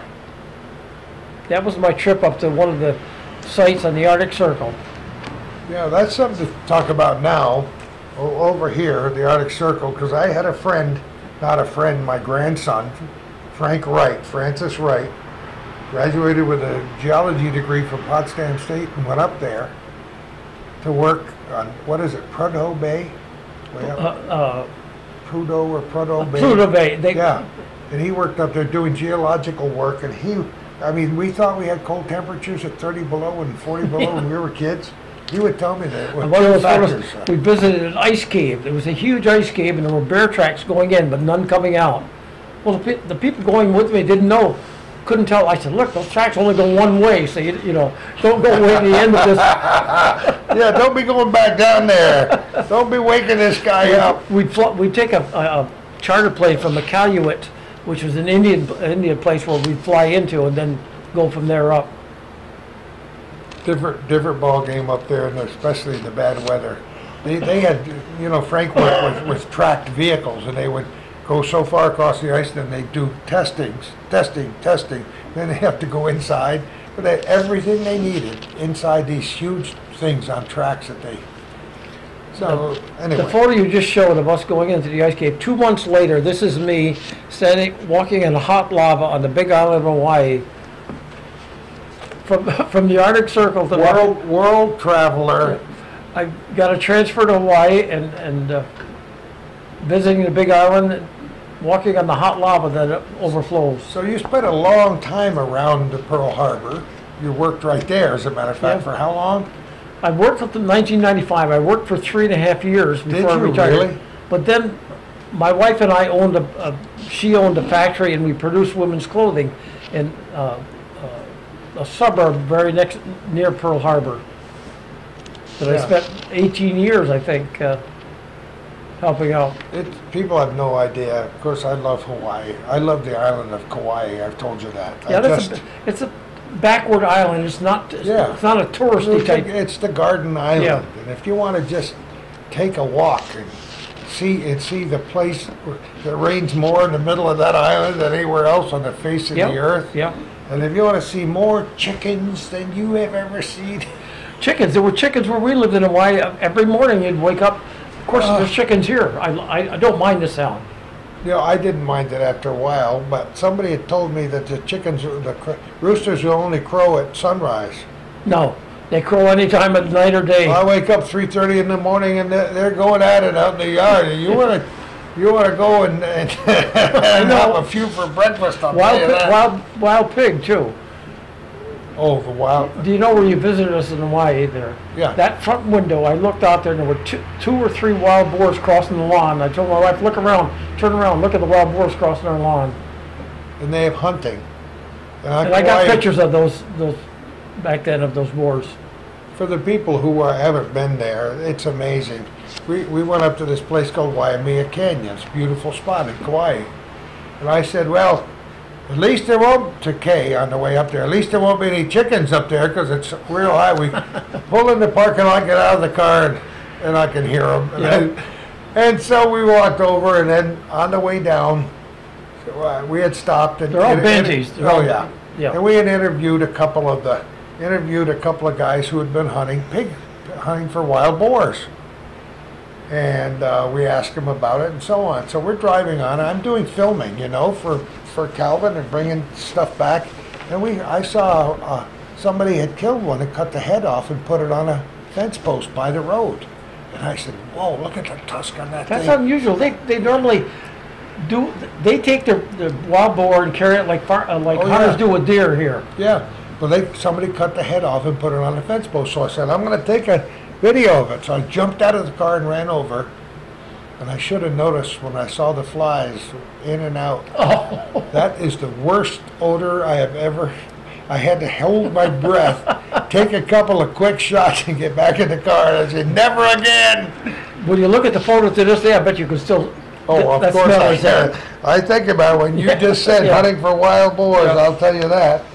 That was my trip up to one of the sites on the Arctic Circle.
Yeah, that's something to talk about now, o- over here, the Arctic Circle, because I had a friend, not a friend, my grandson, Frank Wright, Francis Wright, graduated with a geology degree from Potsdam State and went up there to work on, what is it, Prudhoe Bay? Way
Uh,
up,
uh,
Prudhoe or Prudhoe Bay?
Pluto Bay. They,
Yeah, and he worked up there doing geological work, and he, I mean, we thought we had cold temperatures at thirty below and forty below when we were kids. He would tell me that.
And
with
one of
two
those photos,
factors.
we visited an ice cave. There was a huge ice cave, and there were bear tracks going in, but none coming out. Well, the, pe- the people going with me didn't know, couldn't tell. I said, "Look, those tracks only go one way, so you, you know, don't go way to the end of this."
Yeah, don't be going back down there. Don't be waking this guy up.
We'd fl- we'd take a, a, a charter plane from Iqaluit, which was an Indian Indian place where we'd fly into, and then go from there up.
Different, different ball game up there, and especially in the bad weather. They, they had, you know, Frank worked with, with tracked vehicles, and they would go so far across the ice, then they do testings, testing, testing. Then they have to go inside, but they had everything they needed inside these huge things on tracks that they. So
The
anyway,
photo you just showed of us going into the ice cave, two months later, this is me standing, walking in hot lava on the big island of Hawaii. From, from the Arctic Circle to the,
world world traveler.
I got a transfer to Hawaii and, and uh, visiting the big island, walking on the hot lava that overflows.
So you spent a long time around the Pearl Harbor. You worked right there, as a matter of fact.
Yeah.
For how long?
I worked until nineteen ninety-five. I worked for three and a half years before
Did
I
you
retired.
really?
But then my wife and I owned a, a she owned a factory and we produced women's clothing in uh, uh, a suburb very next near Pearl Harbor. That I
Yeah.
spent eighteen years, I think, uh, helping out.
It, people have no idea. Of course, I love Hawaii. I love the island of Kauai. I've told you that.
Yeah,
I
that's
just,
a, it's a backward island. It's not. It's,
Yeah.
it's not a touristy
it's,
type.
the, it's the Garden Island,
Yeah.
and if you want to just take a walk and see and see the place that rains more in the middle of that island than anywhere else on the face of
Yep,
the earth.
yep.
And if you want to see more chickens than you have ever seen.
Chickens. There were chickens where we lived in Hawaii. Every morning you'd wake up. Of course,
Uh.
there's chickens here. I, I, I don't mind the sound.
You know, I didn't mind it after a while, but somebody had told me that the chickens, the cr- roosters will only crow at sunrise.
No, they crow any time at night or day.
I wake up three thirty in the morning and they're, they're going at it out in the yard. And you want to, you want to go and, and, and have a few for breakfast. I'll
Wild,
tell you
pi-
that.
wild, wild pig too.
Oh, the wild.
Do you know where you visited us in Hawaii there?
Yeah.
That front window, I looked out there and there were two, two or three wild boars crossing the lawn. I told my wife, look around, turn around, look at the wild boars crossing our lawn.
And they have hunting. Uh,
And I got
Kauai-
pictures of those, those, back then, of those wars.
For the people who uh, haven't been there, it's amazing. We, we went up to this place called Waimea Canyon. It's a beautiful spot in Kauai. And I said, well, at least there won't, to Kay on the way up there, at least there won't be any chickens up there because it's real high. We pull in the parking lot, get out of the car, and, and I can hear them.
Yeah.
And so we walked over, and then on the way down, so, uh, we had stopped. And,
They're all
and- and-
Benjis. They're
Oh,
all-
yeah.
yeah.
And we had interviewed a couple of the, interviewed a couple of guys who had been hunting pig, hunting for wild boars. And uh, we asked them about it and so on. So we're driving on. I'm doing filming, you know, for, for Calvin and bringing stuff back. And we, I saw uh, somebody had killed one and cut the head off and put it on a fence post by the road. And I said, whoa, look at the tusk on that
That's
thing.
unusual. They, they normally do, they take their, their wild boar and carry it like far, uh, like
Oh,
hunters
yeah.
do with deer here.
Yeah, but they, somebody cut the head off and put it on the fence post. So I said, I'm going to take a video of it. So I jumped out of the car and ran over. And I should have noticed when I saw the flies in and out.
Oh.
That is the worst odor I have ever. I had to hold my breath, take a couple of quick shots, and get back in the car. And I said, never again.
When you look at the photo to this day, I bet you can still.
Oh,
th-
of
that
course
smell
I
is there.
can. I think about it when you
Yeah.
just said
Yeah.
hunting for wild boars.
Yeah.
I'll tell you that.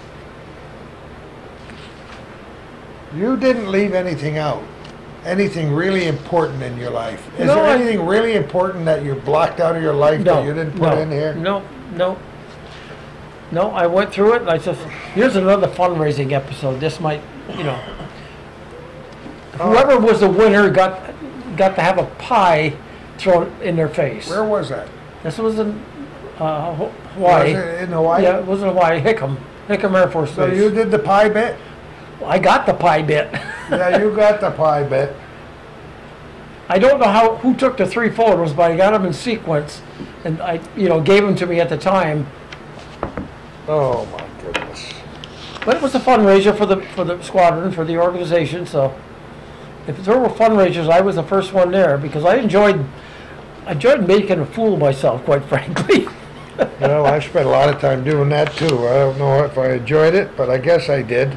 You didn't leave anything out. Anything really important in your life? Is
No,
there
I-
anything really important that you blocked out of your life
No,
that you didn't put
no,
in here?
No, no. No, I went through it and I said, here's another fundraising episode. This might, you know. Whoever was the winner got got to have a pie thrown in their face.
Where was that?
This was in uh, Ho- Hawaii.
Was it in Hawaii?
Yeah, it was in Hawaii, Hickam, Hickam Air Force
So
Base.
you did the pie bit?
I got the pie bit.
Yeah, you got the pie bit.
I don't know how who took the three photos, but I got them in sequence, and I, you know, gave them to me at the time.
Oh my goodness.
But it was a fundraiser for the for the squadron, for the organization. So if there were fundraisers, I was the first one there because I enjoyed I enjoyed making a fool of myself, quite frankly.
Well, I spent a lot of time doing that too. I don't know if I enjoyed it, but I guess I did.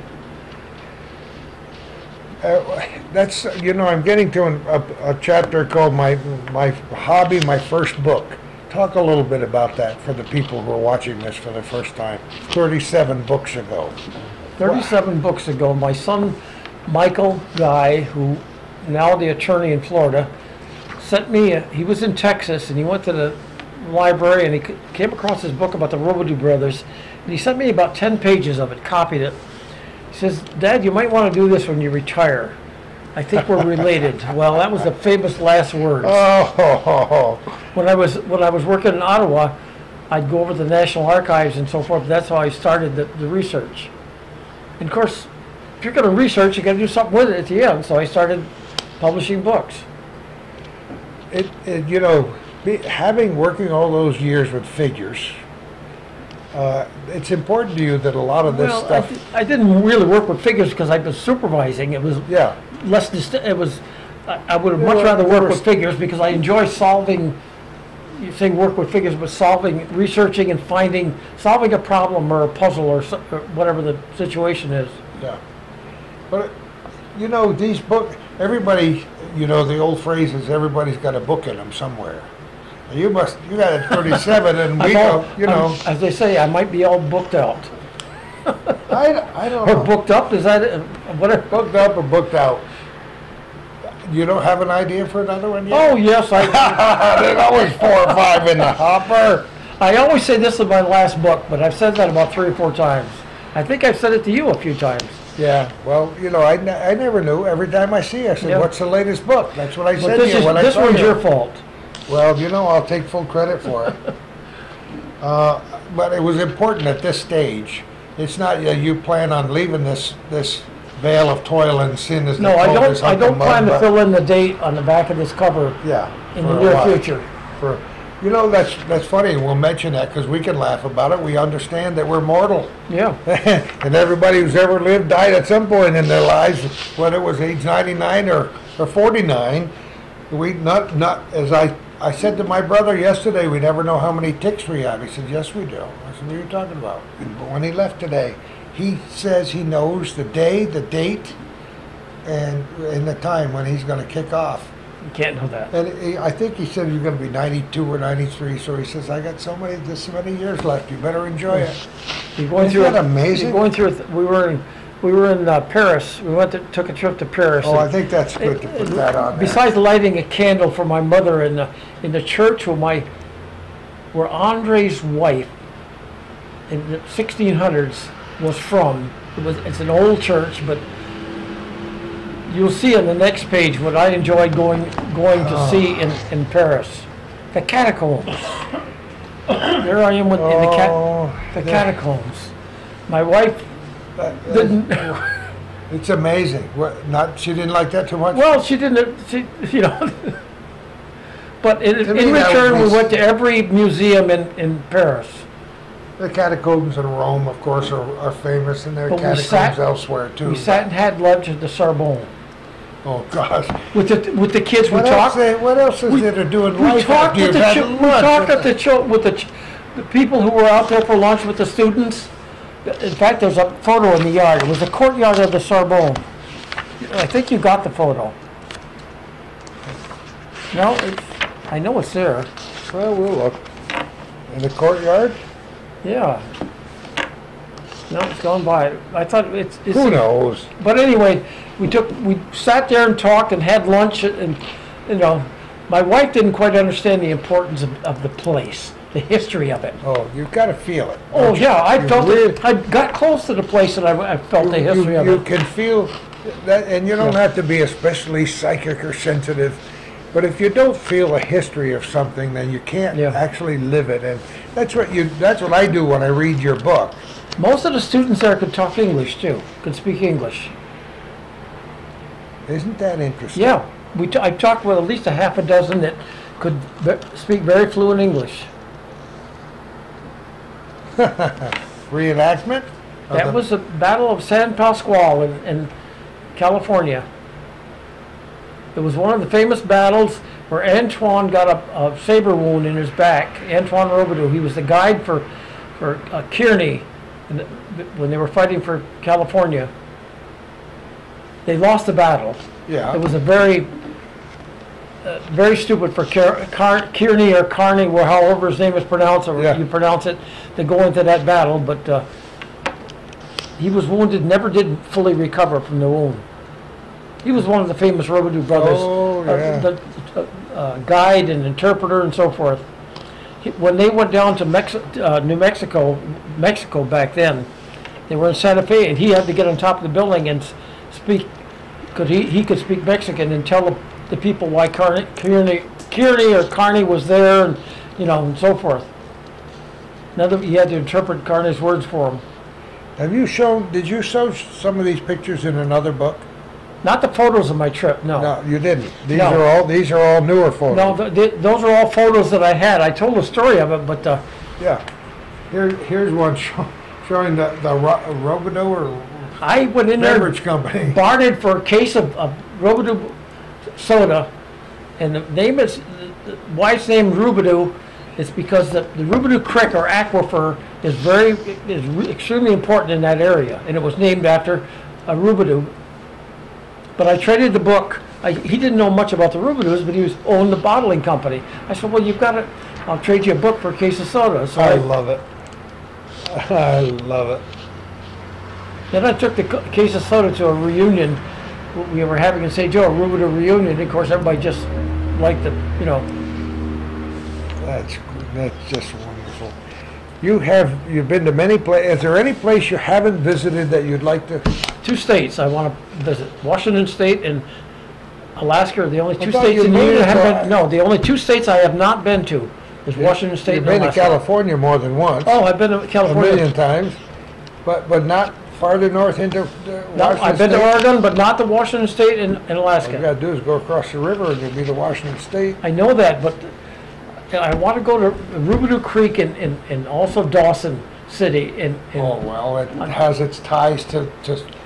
Uh, that's, you know, I'm getting to an, a, a chapter called my my hobby, my first book. Talk a little bit about that for the people who are watching this for the first time. thirty-seven books ago.
thirty-seven books ago, my son Michael Guy, who now the attorney in Florida, sent me. A, he was in Texas and he went to the library and he c- came across his book about the Robideau brothers, and he sent me about ten pages of it. Copied it. He says, "Dad, you might want to do this when you retire. I think we're related." Well, that was the famous last words.
Oh,
When I was when I was working in Ottawa, I'd go over to the National Archives and so forth. That's how I started the, the research. And of course, if you're going to research, you got to do something with it at the end. So I started publishing books.
it, it you know, be, having working all those years with figures, uh, it's important to you that a lot of this
Well, I,
stuff.
di- I didn't really work with figures because I was supervising. It was
Yeah.
less. Dist- it was. I, I would have much
Well,
rather
there
work
was-
with figures because I enjoy solving. You say work with figures, but solving, researching, and finding, solving a problem or a puzzle or, so, or whatever the situation is.
Yeah. But, you know, these books, everybody, you know, the old phrase is everybody's got a book in them somewhere. And you must, you got a thirty-seven and we,
I'm all-
go, you know,
I'm- as they say, I might be all booked out.
I, I don't
Or
know.
booked up, is that, it? whatever?
Booked up or booked out. You don't have an idea for another one
Oh,
yet?
yes, I,
There's always four or five in the hopper.
I always say this is my last book, but I've said that about three or four times. I think I've said it to you a few times.
Yeah, well, you know, I, ne- I never knew. Every time I see you, I said,
Yeah.
what's the latest book? That's what I
But
said to
this
you
is,
when I
this
saw
one's
you.
your fault.
Well, you know, I'll take full credit for it. uh, but it was important at this stage. It's not uh, you plan on leaving this this veil of toil and sin as
No,
they
I
call
don't,
this
I
hunk of
don't
mud,
plan to
but-
fill in the date on the back of this cover
Yeah,
in
for
the
a
near
while.
future.
For, you know, that's that's funny. We'll mention that because we can laugh about it. We understand that we're mortal.
Yeah.
And everybody who's ever lived died at some point in their lives, whether it was age ninety-nine or, or forty-nine. We not not as I I said to my brother yesterday, we never know how many ticks we have. He said, yes, we do. I said, what are you talking about? But when he left today, he says he knows the day, the date, and, and the time when he's going to kick off.
You can't know that.
And he, I think he said he's going to be ninety-two or ninety-three, so he says, I got so many, this many years left, you better enjoy it.
You're going
Isn't
through
that
a-
amazing?
You're going through, a th- we were in, we were in uh, Paris. We went to, took a trip to Paris.
Oh,
and-
I think that's good to put that on there.
Besides lighting a candle for my mother in the, in the church where my, where Andre's wife in the sixteen hundreds was from. It was, it's an old church, but you'll see on the next page what I enjoyed going, going to see in, in Paris. The catacombs. There I am with, in the cat,
Oh,
the
yeah.
catacombs. My wife
That- that-
didn't,
It's amazing. What, not, she didn't like that too much?
well, she didn't, she, you know. But in,
To me,
in
that
return, we
was-
went to every museum in, in Paris.
The catacombs in Rome, of course, are, are famous, and there are
But we
catacombs
sat-
elsewhere, too.
We sat and had lunch at the Sorbonne.
Oh, gosh.
With the, with the kids, we
What else,
talked.
they- what else is
we-
there to do in
We
life
talked
after
with
you've
the,
had
chil- we
lunch?
talked at the, chil- with the, ch- the people who were out there for lunch with the students. In fact, there's a photo in the yard. It was the courtyard of the Sorbonne. I think you got the photo. No, it's, I know it's there.
Well, we'll look. In the courtyard?
Yeah. No, it's gone by. I thought it's. it's
Who knows?
But anyway, we took, we sat there and talked and had lunch and, you know, my wife didn't quite understand the importance of, of the place, the history of it.
Oh, you've got to feel it.
Oh,
don't you?
yeah, I
You
felt
really-
it. I got close to the place and I, I felt the
You-
history
you,
of
you
it.
can feel that, and you don't
Yeah.
have to be especially psychic or sensitive, but if you don't feel a history of something, then you can't
Yeah.
actually live it. And that's what you. That's what I do when I read your book.
Most of the students there could talk English too, could speak English.
Isn't that interesting?
Yeah, we t- I talked with at least a half a dozen that could ve- speak very fluent English.
Reenactment? Of
That
the-
was the Battle of San Pasqual in, in California. It was one of the famous battles where Antoine got a, a saber wound in his back. Antoine Rabideau, he was the guide for, for uh, Kearney and the, when they were fighting for California. They lost the battle.
Yeah.
It was a very, uh, very stupid for Car- Car- Kearney or Carney, or however his name is pronounced, or
Yeah.
you pronounce it, to go into that battle. But uh, he was wounded, never did fully recover from the wound. He was one of the famous Rabideau brothers,
Oh,
uh,
yeah.
the uh, uh, guide and interpreter and so forth. He, when they went down to Mexi- uh, New Mexico, Mexico back then, they were in Santa Fe, and he had to get on top of the building and s- speak, because he, he could speak Mexican and tell the, the people why Carney, Kearney, Kearney or Carney was there, and you know, and so forth. Another, he had to interpret Carney's words for him.
Have you shown? Did you show some of these pictures in another book?
Not the photos of my trip, no.
No, you didn't. These
No.
are all. These are all newer photos.
No, th- th- those are all photos that I had. I told the story of it, but uh,
Yeah. Here, here's one show, showing the the Ro- Robideau or
I went in there,
beverage company.
bartered for a case of, of Robidoux soda, and the name is, the wife's name Rubidoux. It's because the, the Rubidoux Creek or aquifer is very, is re- extremely important in that area, and it was named after a Rubidoux. But I traded the book. I, he didn't know much about the Rubidouxs, but he was owned the bottling company. I said, well, you've got to, I'll trade you a book for a case of soda. So
I
I,
love it. I love it.
then I took the co- case of soda to a reunion we were having in Saint Joe, a Rubidoux reunion. Of course, everybody just liked the, you know,
That's that's just wonderful. You have you've been to many places. Is there any place you haven't visited that you'd like to?
two states I want to visit. Washington State and Alaska are the only
I
two
thought
states
you
in the
made
union I
it
haven't
to-
been, no, the only two states I have not been to is Washington State
You've
and
been to
Alaska.
California more than once.
Oh, I've been to
a
California.
million times, but but not farther north into uh, Washington
No, I've been to
State?
Oregon, but not to Washington State and, and
All you
Alaska.
gotta do is go across the river and you'll be to Washington State.
I know that, but I want to go to Rubidoux Creek and, and, and also Dawson City. And, and
Oh well, it has its ties to to,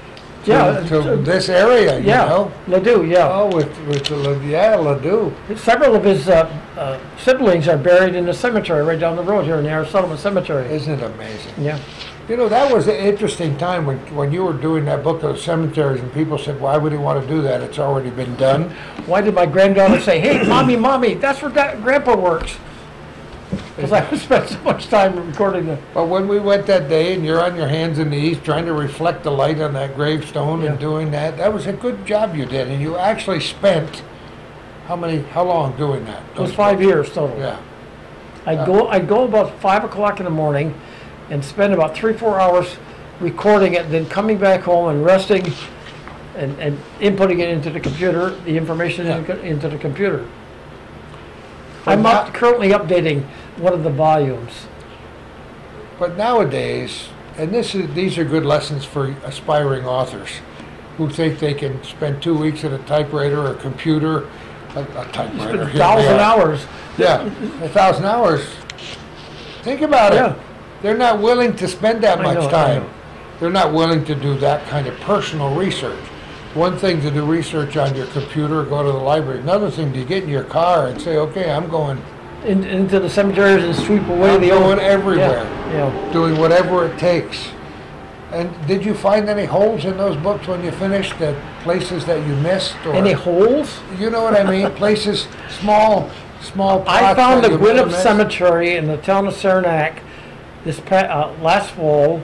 to,
Yeah,
to
uh,
this area, you
Yeah,
know?
Ledoux, yeah.
Oh, with, with the, La- yeah, Ledoux.
Several of his uh, uh, siblings are buried in the cemetery right down the road here in the Arizona Cemetery.
Isn't it amazing?
Yeah.
You know, that was an interesting time when, when you were doing that book of cemeteries and people said, why would he want to do that? It's already been done.
Why did my granddaughter say, hey, mommy, mommy, that's where that grandpa works? Because I spent so much time recording the,
But when we went that day and you're on your hands and knees trying to reflect the light on that gravestone
Yeah.
and doing that, that was a good job you did. And you actually spent, how many, how long doing that?
it was five years total.
Yeah.
I'd go, I'd go about five o'clock in the morning and spend about three, four hours recording it, then coming back home and resting and, and inputting it into the computer, the information
Yeah.
in- into the computer.
But
I'm up,
not-
currently updating one of the volumes.
But nowadays, and this is, these are good lessons for aspiring authors who think they can spend two weeks at a typewriter or a computer, a, a typewriter.
A
here we
thousand
are.
hours.
Yeah, a thousand hours. Think about
Yeah.
it. They're not willing to spend that
I
much
know, I
time.
know.
They're not willing to do that kind of personal research. One thing to do research on your computer, go to the library. Another thing to get in your car and say, okay, I'm going,
In, into the cemeteries and sweep away
I'm
the
going
old.
everywhere.
Yeah, yeah.
doing whatever it takes. And did you find any holes in those books when you finished, that places that you missed? Or,
Any holes?
you know what I mean? Places, small, small plots
I found
that
the
you must have
Gwinnett
missed?
Cemetery in the town of Saranac this pa- uh, last fall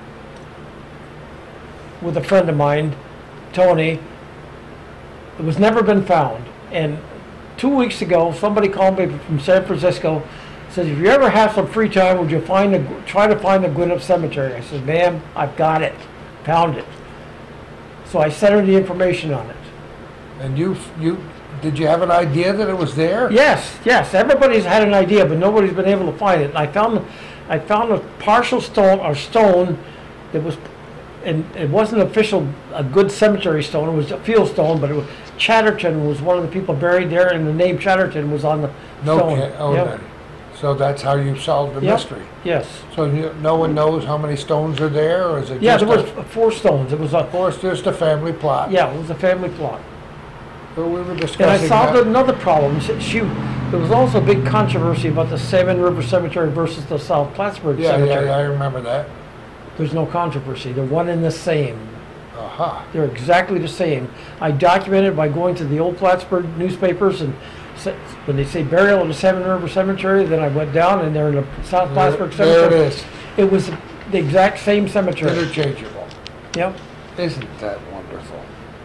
with a friend of mine, Tony. It was never been found. And two weeks ago, somebody called me from San Francisco, says, if you ever have some free time, would you find the, try to find the Gwinnett Cemetery? I said, ma'am, I've got it, found it. So I sent her the information on it.
And you, you, did you have an idea that it was there?
Yes, yes, everybody's had an idea, but nobody's been able to find it. And I found, I found a partial stone, or stone, that was, and it wasn't official, a good cemetery stone, it was a field stone, but it was, Chatterton was one of the people buried there, and the name Chatterton was on the
No,
stone.
ca- oh,
Yep.
then. So that's how you solved the
Yep.
mystery.
Yes.
So you, no one knows how many stones are there, or is it
Yeah,
just
there was
a,
four stones. It was a,
of course, just a family plot?
yeah, it was a family plot.
So we were
And
discussing
I solved
that.
another problem. She, she, there was also a big controversy about the Salmon River Cemetery versus the South Plattsburgh
Yeah, yeah,
Cemetery.
yeah, I remember that.
There's no controversy. They're one and the same.
Aha.
They're exactly the same. I documented by going to the old Plattsburgh newspapers, and sa- when they say burial in the Salmon River Cemetery, then I went down and they're in the South Plattsburgh
There, there
Cemetery.
it is.
It was the exact same cemetery.
Interchangeable.
Yep.
Isn't that wonderful?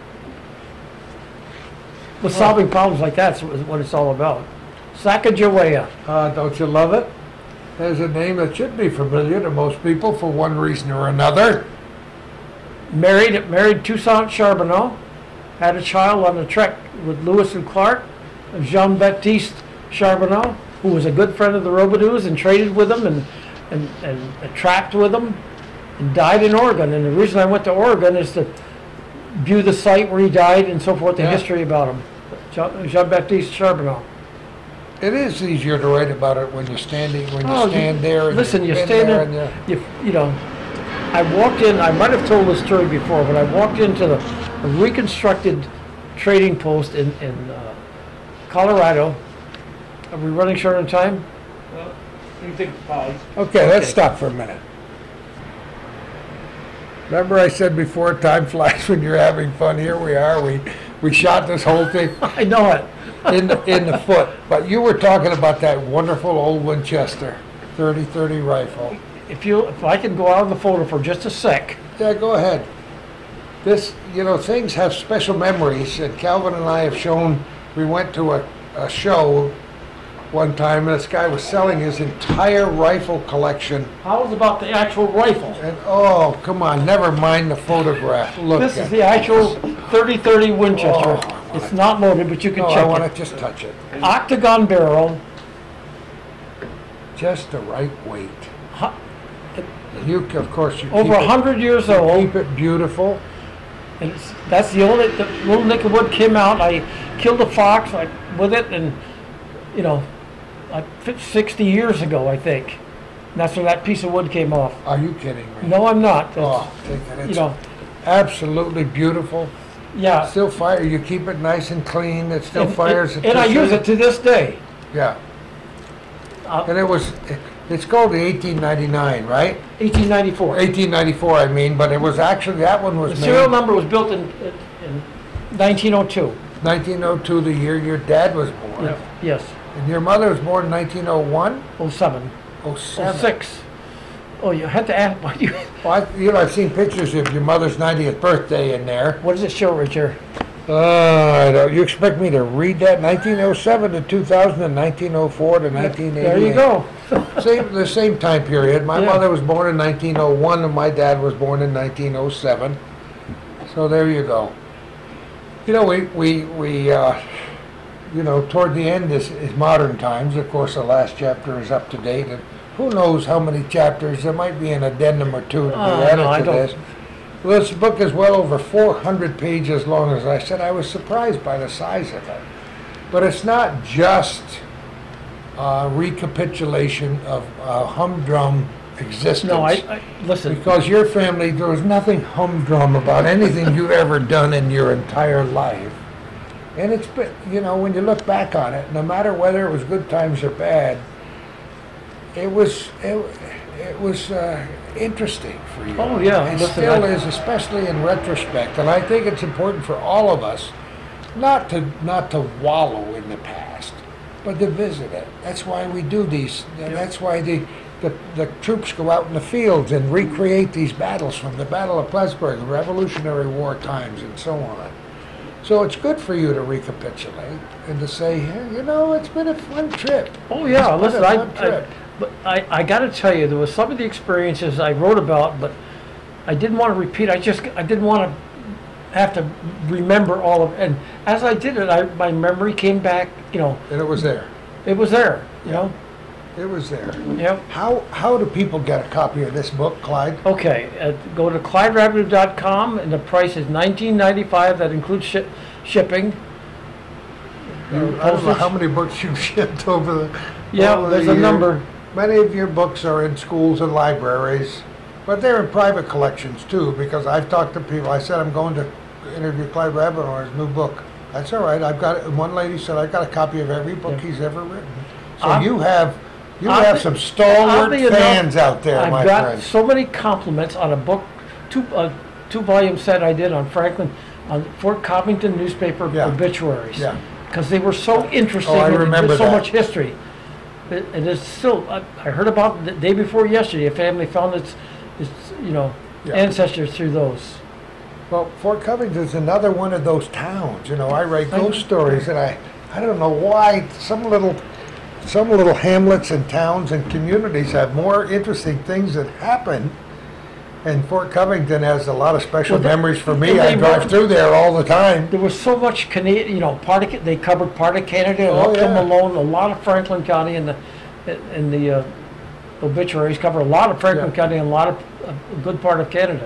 But solving problems like that's what what it's all about. Sacagawea.
Uh, don't you love it? There's a name that should be familiar to most people for one reason or another.
Married married Toussaint Charbonneau. Had a child on the trek with Lewis and Clark. Jean-Baptiste Charbonneau, who was a good friend of the Robidoux and traded with them and, and, and, and trapped with them, and died in Oregon. And the reason I went to Oregon is to view the site where he died and so forth, the
Yeah.
history about him. Jean- Jean-Baptiste Charbonneau.
It is easier to write about it when you're standing, when you
Oh, you-
stand there. And
Listen, you
you've been
stand there,
and you-
you, you know, I walked in, I might have told this story before, but I walked into the a reconstructed trading post in, in uh, Colorado. Are we running short on time?
Well, you think five.
Okay, let's
Okay.
stop for a minute. Remember I said before, time flies when you're having fun. Here we are. We we shot this whole thing
I know it.
in the, in the foot. But you were talking about that wonderful old Winchester thirty thirty rifle.
If you, if I can go out of the photo for just a sec.
Yeah, go ahead. This, you know, things have special memories, and Calvin and I have shown, we went to a, a show one time, and this guy was selling his entire rifle collection.
How was about the actual rifle?
And, oh, come on, never mind the photograph. Look
This
at
is the actual thirty thirty Winchester.
Oh,
It's not loaded, but you can
No, I
check
want
it.
to just touch it.
Octagon barrel.
Just the right weight.
hu-
You, c- of course, you
Over
keep
a
it,
hundred years old.
keep it beautiful.
And it's, that's the only, the little nick of wood came out. I killed a fox like, with it, and you know, like fif- sixty years ago, I think. And that's when that piece of wood came off.
Are you kidding me?
No, I'm not. That's,
Oh, take it.
you
It's,
know,
absolutely beautiful.
Yeah.
Still fire. You keep it nice and clean. It still
And-
fires.
And, and I use it to this day.
Yeah.
Uh,
And it was, it's called the eighteen ninety-nine, right?
eighteen ninety-four.
eighteen ninety-four, I mean, but it was actually, that one was
The serial
made
number was built in, in nineteen oh two.
nineteen oh two, the year your dad was born.
Yeah. Yes.
And your mother was born in nineteen oh one?
oh seven.
oh
oh
seven.
six. Oh, you had to ask, why do you,
Well, I, you know, I've seen pictures of your mother's ninetieth birthday in there.
what does it show, Richard?
Uh, I don't- you expect me to read that? nineteen oh seven to two thousand and nineteen oh four to nineteen eighty-eight.
There you go.
Same, the same time period. My
Yeah.
mother was born in nineteen oh one and my dad was born in nineteen oh seven. So there you go. You know, we, we, we, uh, you know, toward the end is, is modern times. Of course, the last chapter is up to date, and who knows how many chapters. There might be an addendum or two to be
Oh,
added
no, I
to
don't-
this. Well, this book is well over four hundred pages long. As I said, I was surprised by the size of it. But it's not just a recapitulation of a humdrum existence.
No, I, I, listen,
Because your family, there was nothing humdrum about anything you've ever done in your entire life. And it's, been- you know, when you look back on it, no matter whether it was good times or bad, it was, it, it was uh, interesting for you.
Oh, yeah,
It
listen,
still
I-
is, especially in retrospect. And I think it's important for all of us not to, not to wallow in the past, but to visit it. That's why we do these, that's why the, the, the troops go out in the fields and recreate these battles from the Battle of Plattsburgh, the Revolutionary War times, and so on. So it's good for you to recapitulate and to say, hey, you know, it's been a fun trip.
oh yeah,
It's
listen,
been a
I,
fun
I,
trip.
but I, I gotta tell you, there was some of the experiences I wrote about, but I didn't want to repeat, I just, I didn't want to have to remember all of, and as I did it, I, my memory came back, you know,
And it was there.
it was there, you know?
It was there.
Yep.
How, how do people get a copy of this book, Clyde?
Okay, uh, go to clyde rabideau dot com, and the price is nineteen ninety-five. That includes shi shipping.
You- I don't know how many books you've shipped over the
Yeah,
over the
there's a
year.
number.
Many of your books are in schools and libraries, but they're in private collections too, because I've talked to people. I said, I'm going to interview Clyde Rabideau on his new book. That's all right. I've got it. One lady said, I've got a copy of every book
Yeah.
he's ever written. So
I'm-
you have, you
I'll
have
be-
some stalwart
Oddly enough,
fans out there, my
I've got
friend.
so many compliments on a book, two uh, two volume set I did on Franklin, on Fort Covington newspaper
Yeah.
obituaries.
Yeah.
Because they were so interesting.
Oh, I
and
remember
there's so
that.
much history. It, and it's still. I, I heard about the day before yesterday. A family found its, its you know,
Yeah.
ancestors through those.
Well, Fort Covington's another one of those towns. You know, I write
I know.
ghost stories, and I, I don't know why some little, some little hamlets and towns and communities have more interesting things that happen. And Fort Covington has a lot of special
Well, they-
memories for me.
and
I
they
drive
were-
through there all the time.
There was so much Canadian, you know, part of, Ca- they covered part of Canada,
Oh,
up to
yeah.
Malone, a lot of Franklin County, and the, in the uh, obituaries cover a lot of Franklin
Yeah.
County and a lot of, a good part of Canada.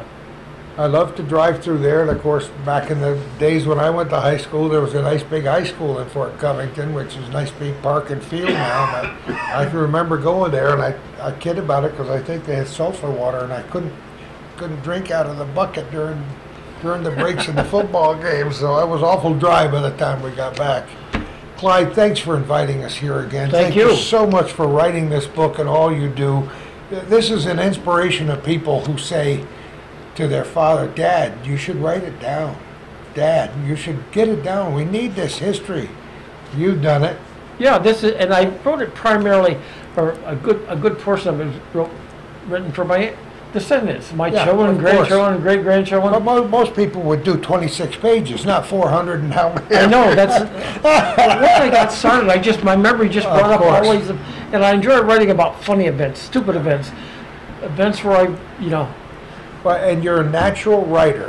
I love to drive through there, and of course, back in the days when I went to high school, there was a nice big high school in Fort Covington, which is a nice big park and field now. But I can remember going there, and I, I kid about it because I think they had sulfur water, and I couldn't couldn't drink out of the bucket during during the breaks in the football games, so I was awful dry by the time we got back. Clyde, thanks for inviting us here again.
Thank you.
so much for writing this book and all you do. This is an inspiration of people who say to their father, Dad, you should write it down. Dad, you should get it down. We need this history. You've done it.
Yeah, this is, and I wrote it primarily, or a good, a good portion of it was wrote, written for my descendants, my
Yeah,
children,
of course.
grandchildren, great
But
grandchildren.
mo- most people would do twenty-six pages, not four hundred and how many.
I know, that's, but once I got started, I just, my memory just
Of
brought up
course.
always, and I enjoy writing about funny events, stupid events, events where I, you know,
Well, and you're a natural writer.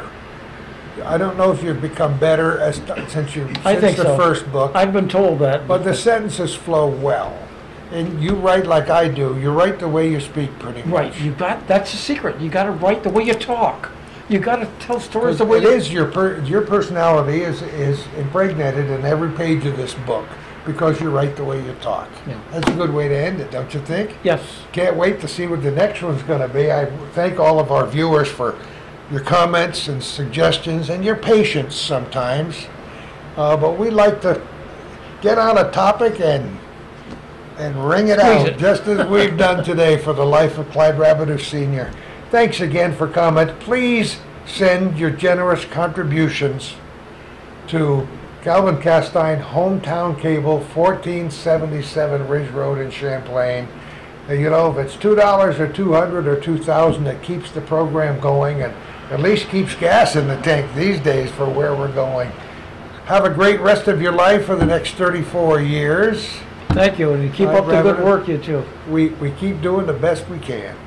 I don't know if you've become better as since you
I
since
think
the
so.
first book,
I've been told that.
but the sentences flow well, and you write like I do. You write the way you speak, pretty much.
Right, you got, that's the secret. You gotta write the way you talk. You gotta tell stories the way
It
you.
is your per, your personality is is impregnated in every page of this book because you write the way you talk.
Yeah.
That's a good way to end it, don't you think?
Yes.
Can't wait to see what the next one's going to be. I thank all of our viewers for your comments and suggestions and your patience sometimes. Uh, but we like to get on a topic and and ring it
Squeeze
out,
it.
just as we've done today for the life of Clyde Rabideau Senior Thanks again for comment. Please send your generous contributions to Calvin Castine, Hometown Cable, fourteen seventy-seven Ridge Road in Champlain. And, you know, if it's two dollars or two hundred or two thousand, it keeps the program going and at least keeps gas in the tank these days for where we're going. Have a great rest of your life for the next thirty-four years.
Thank you, and you keep
Clyde
up the good
Rabideau.
work, you two.
We, we keep doing the best we can.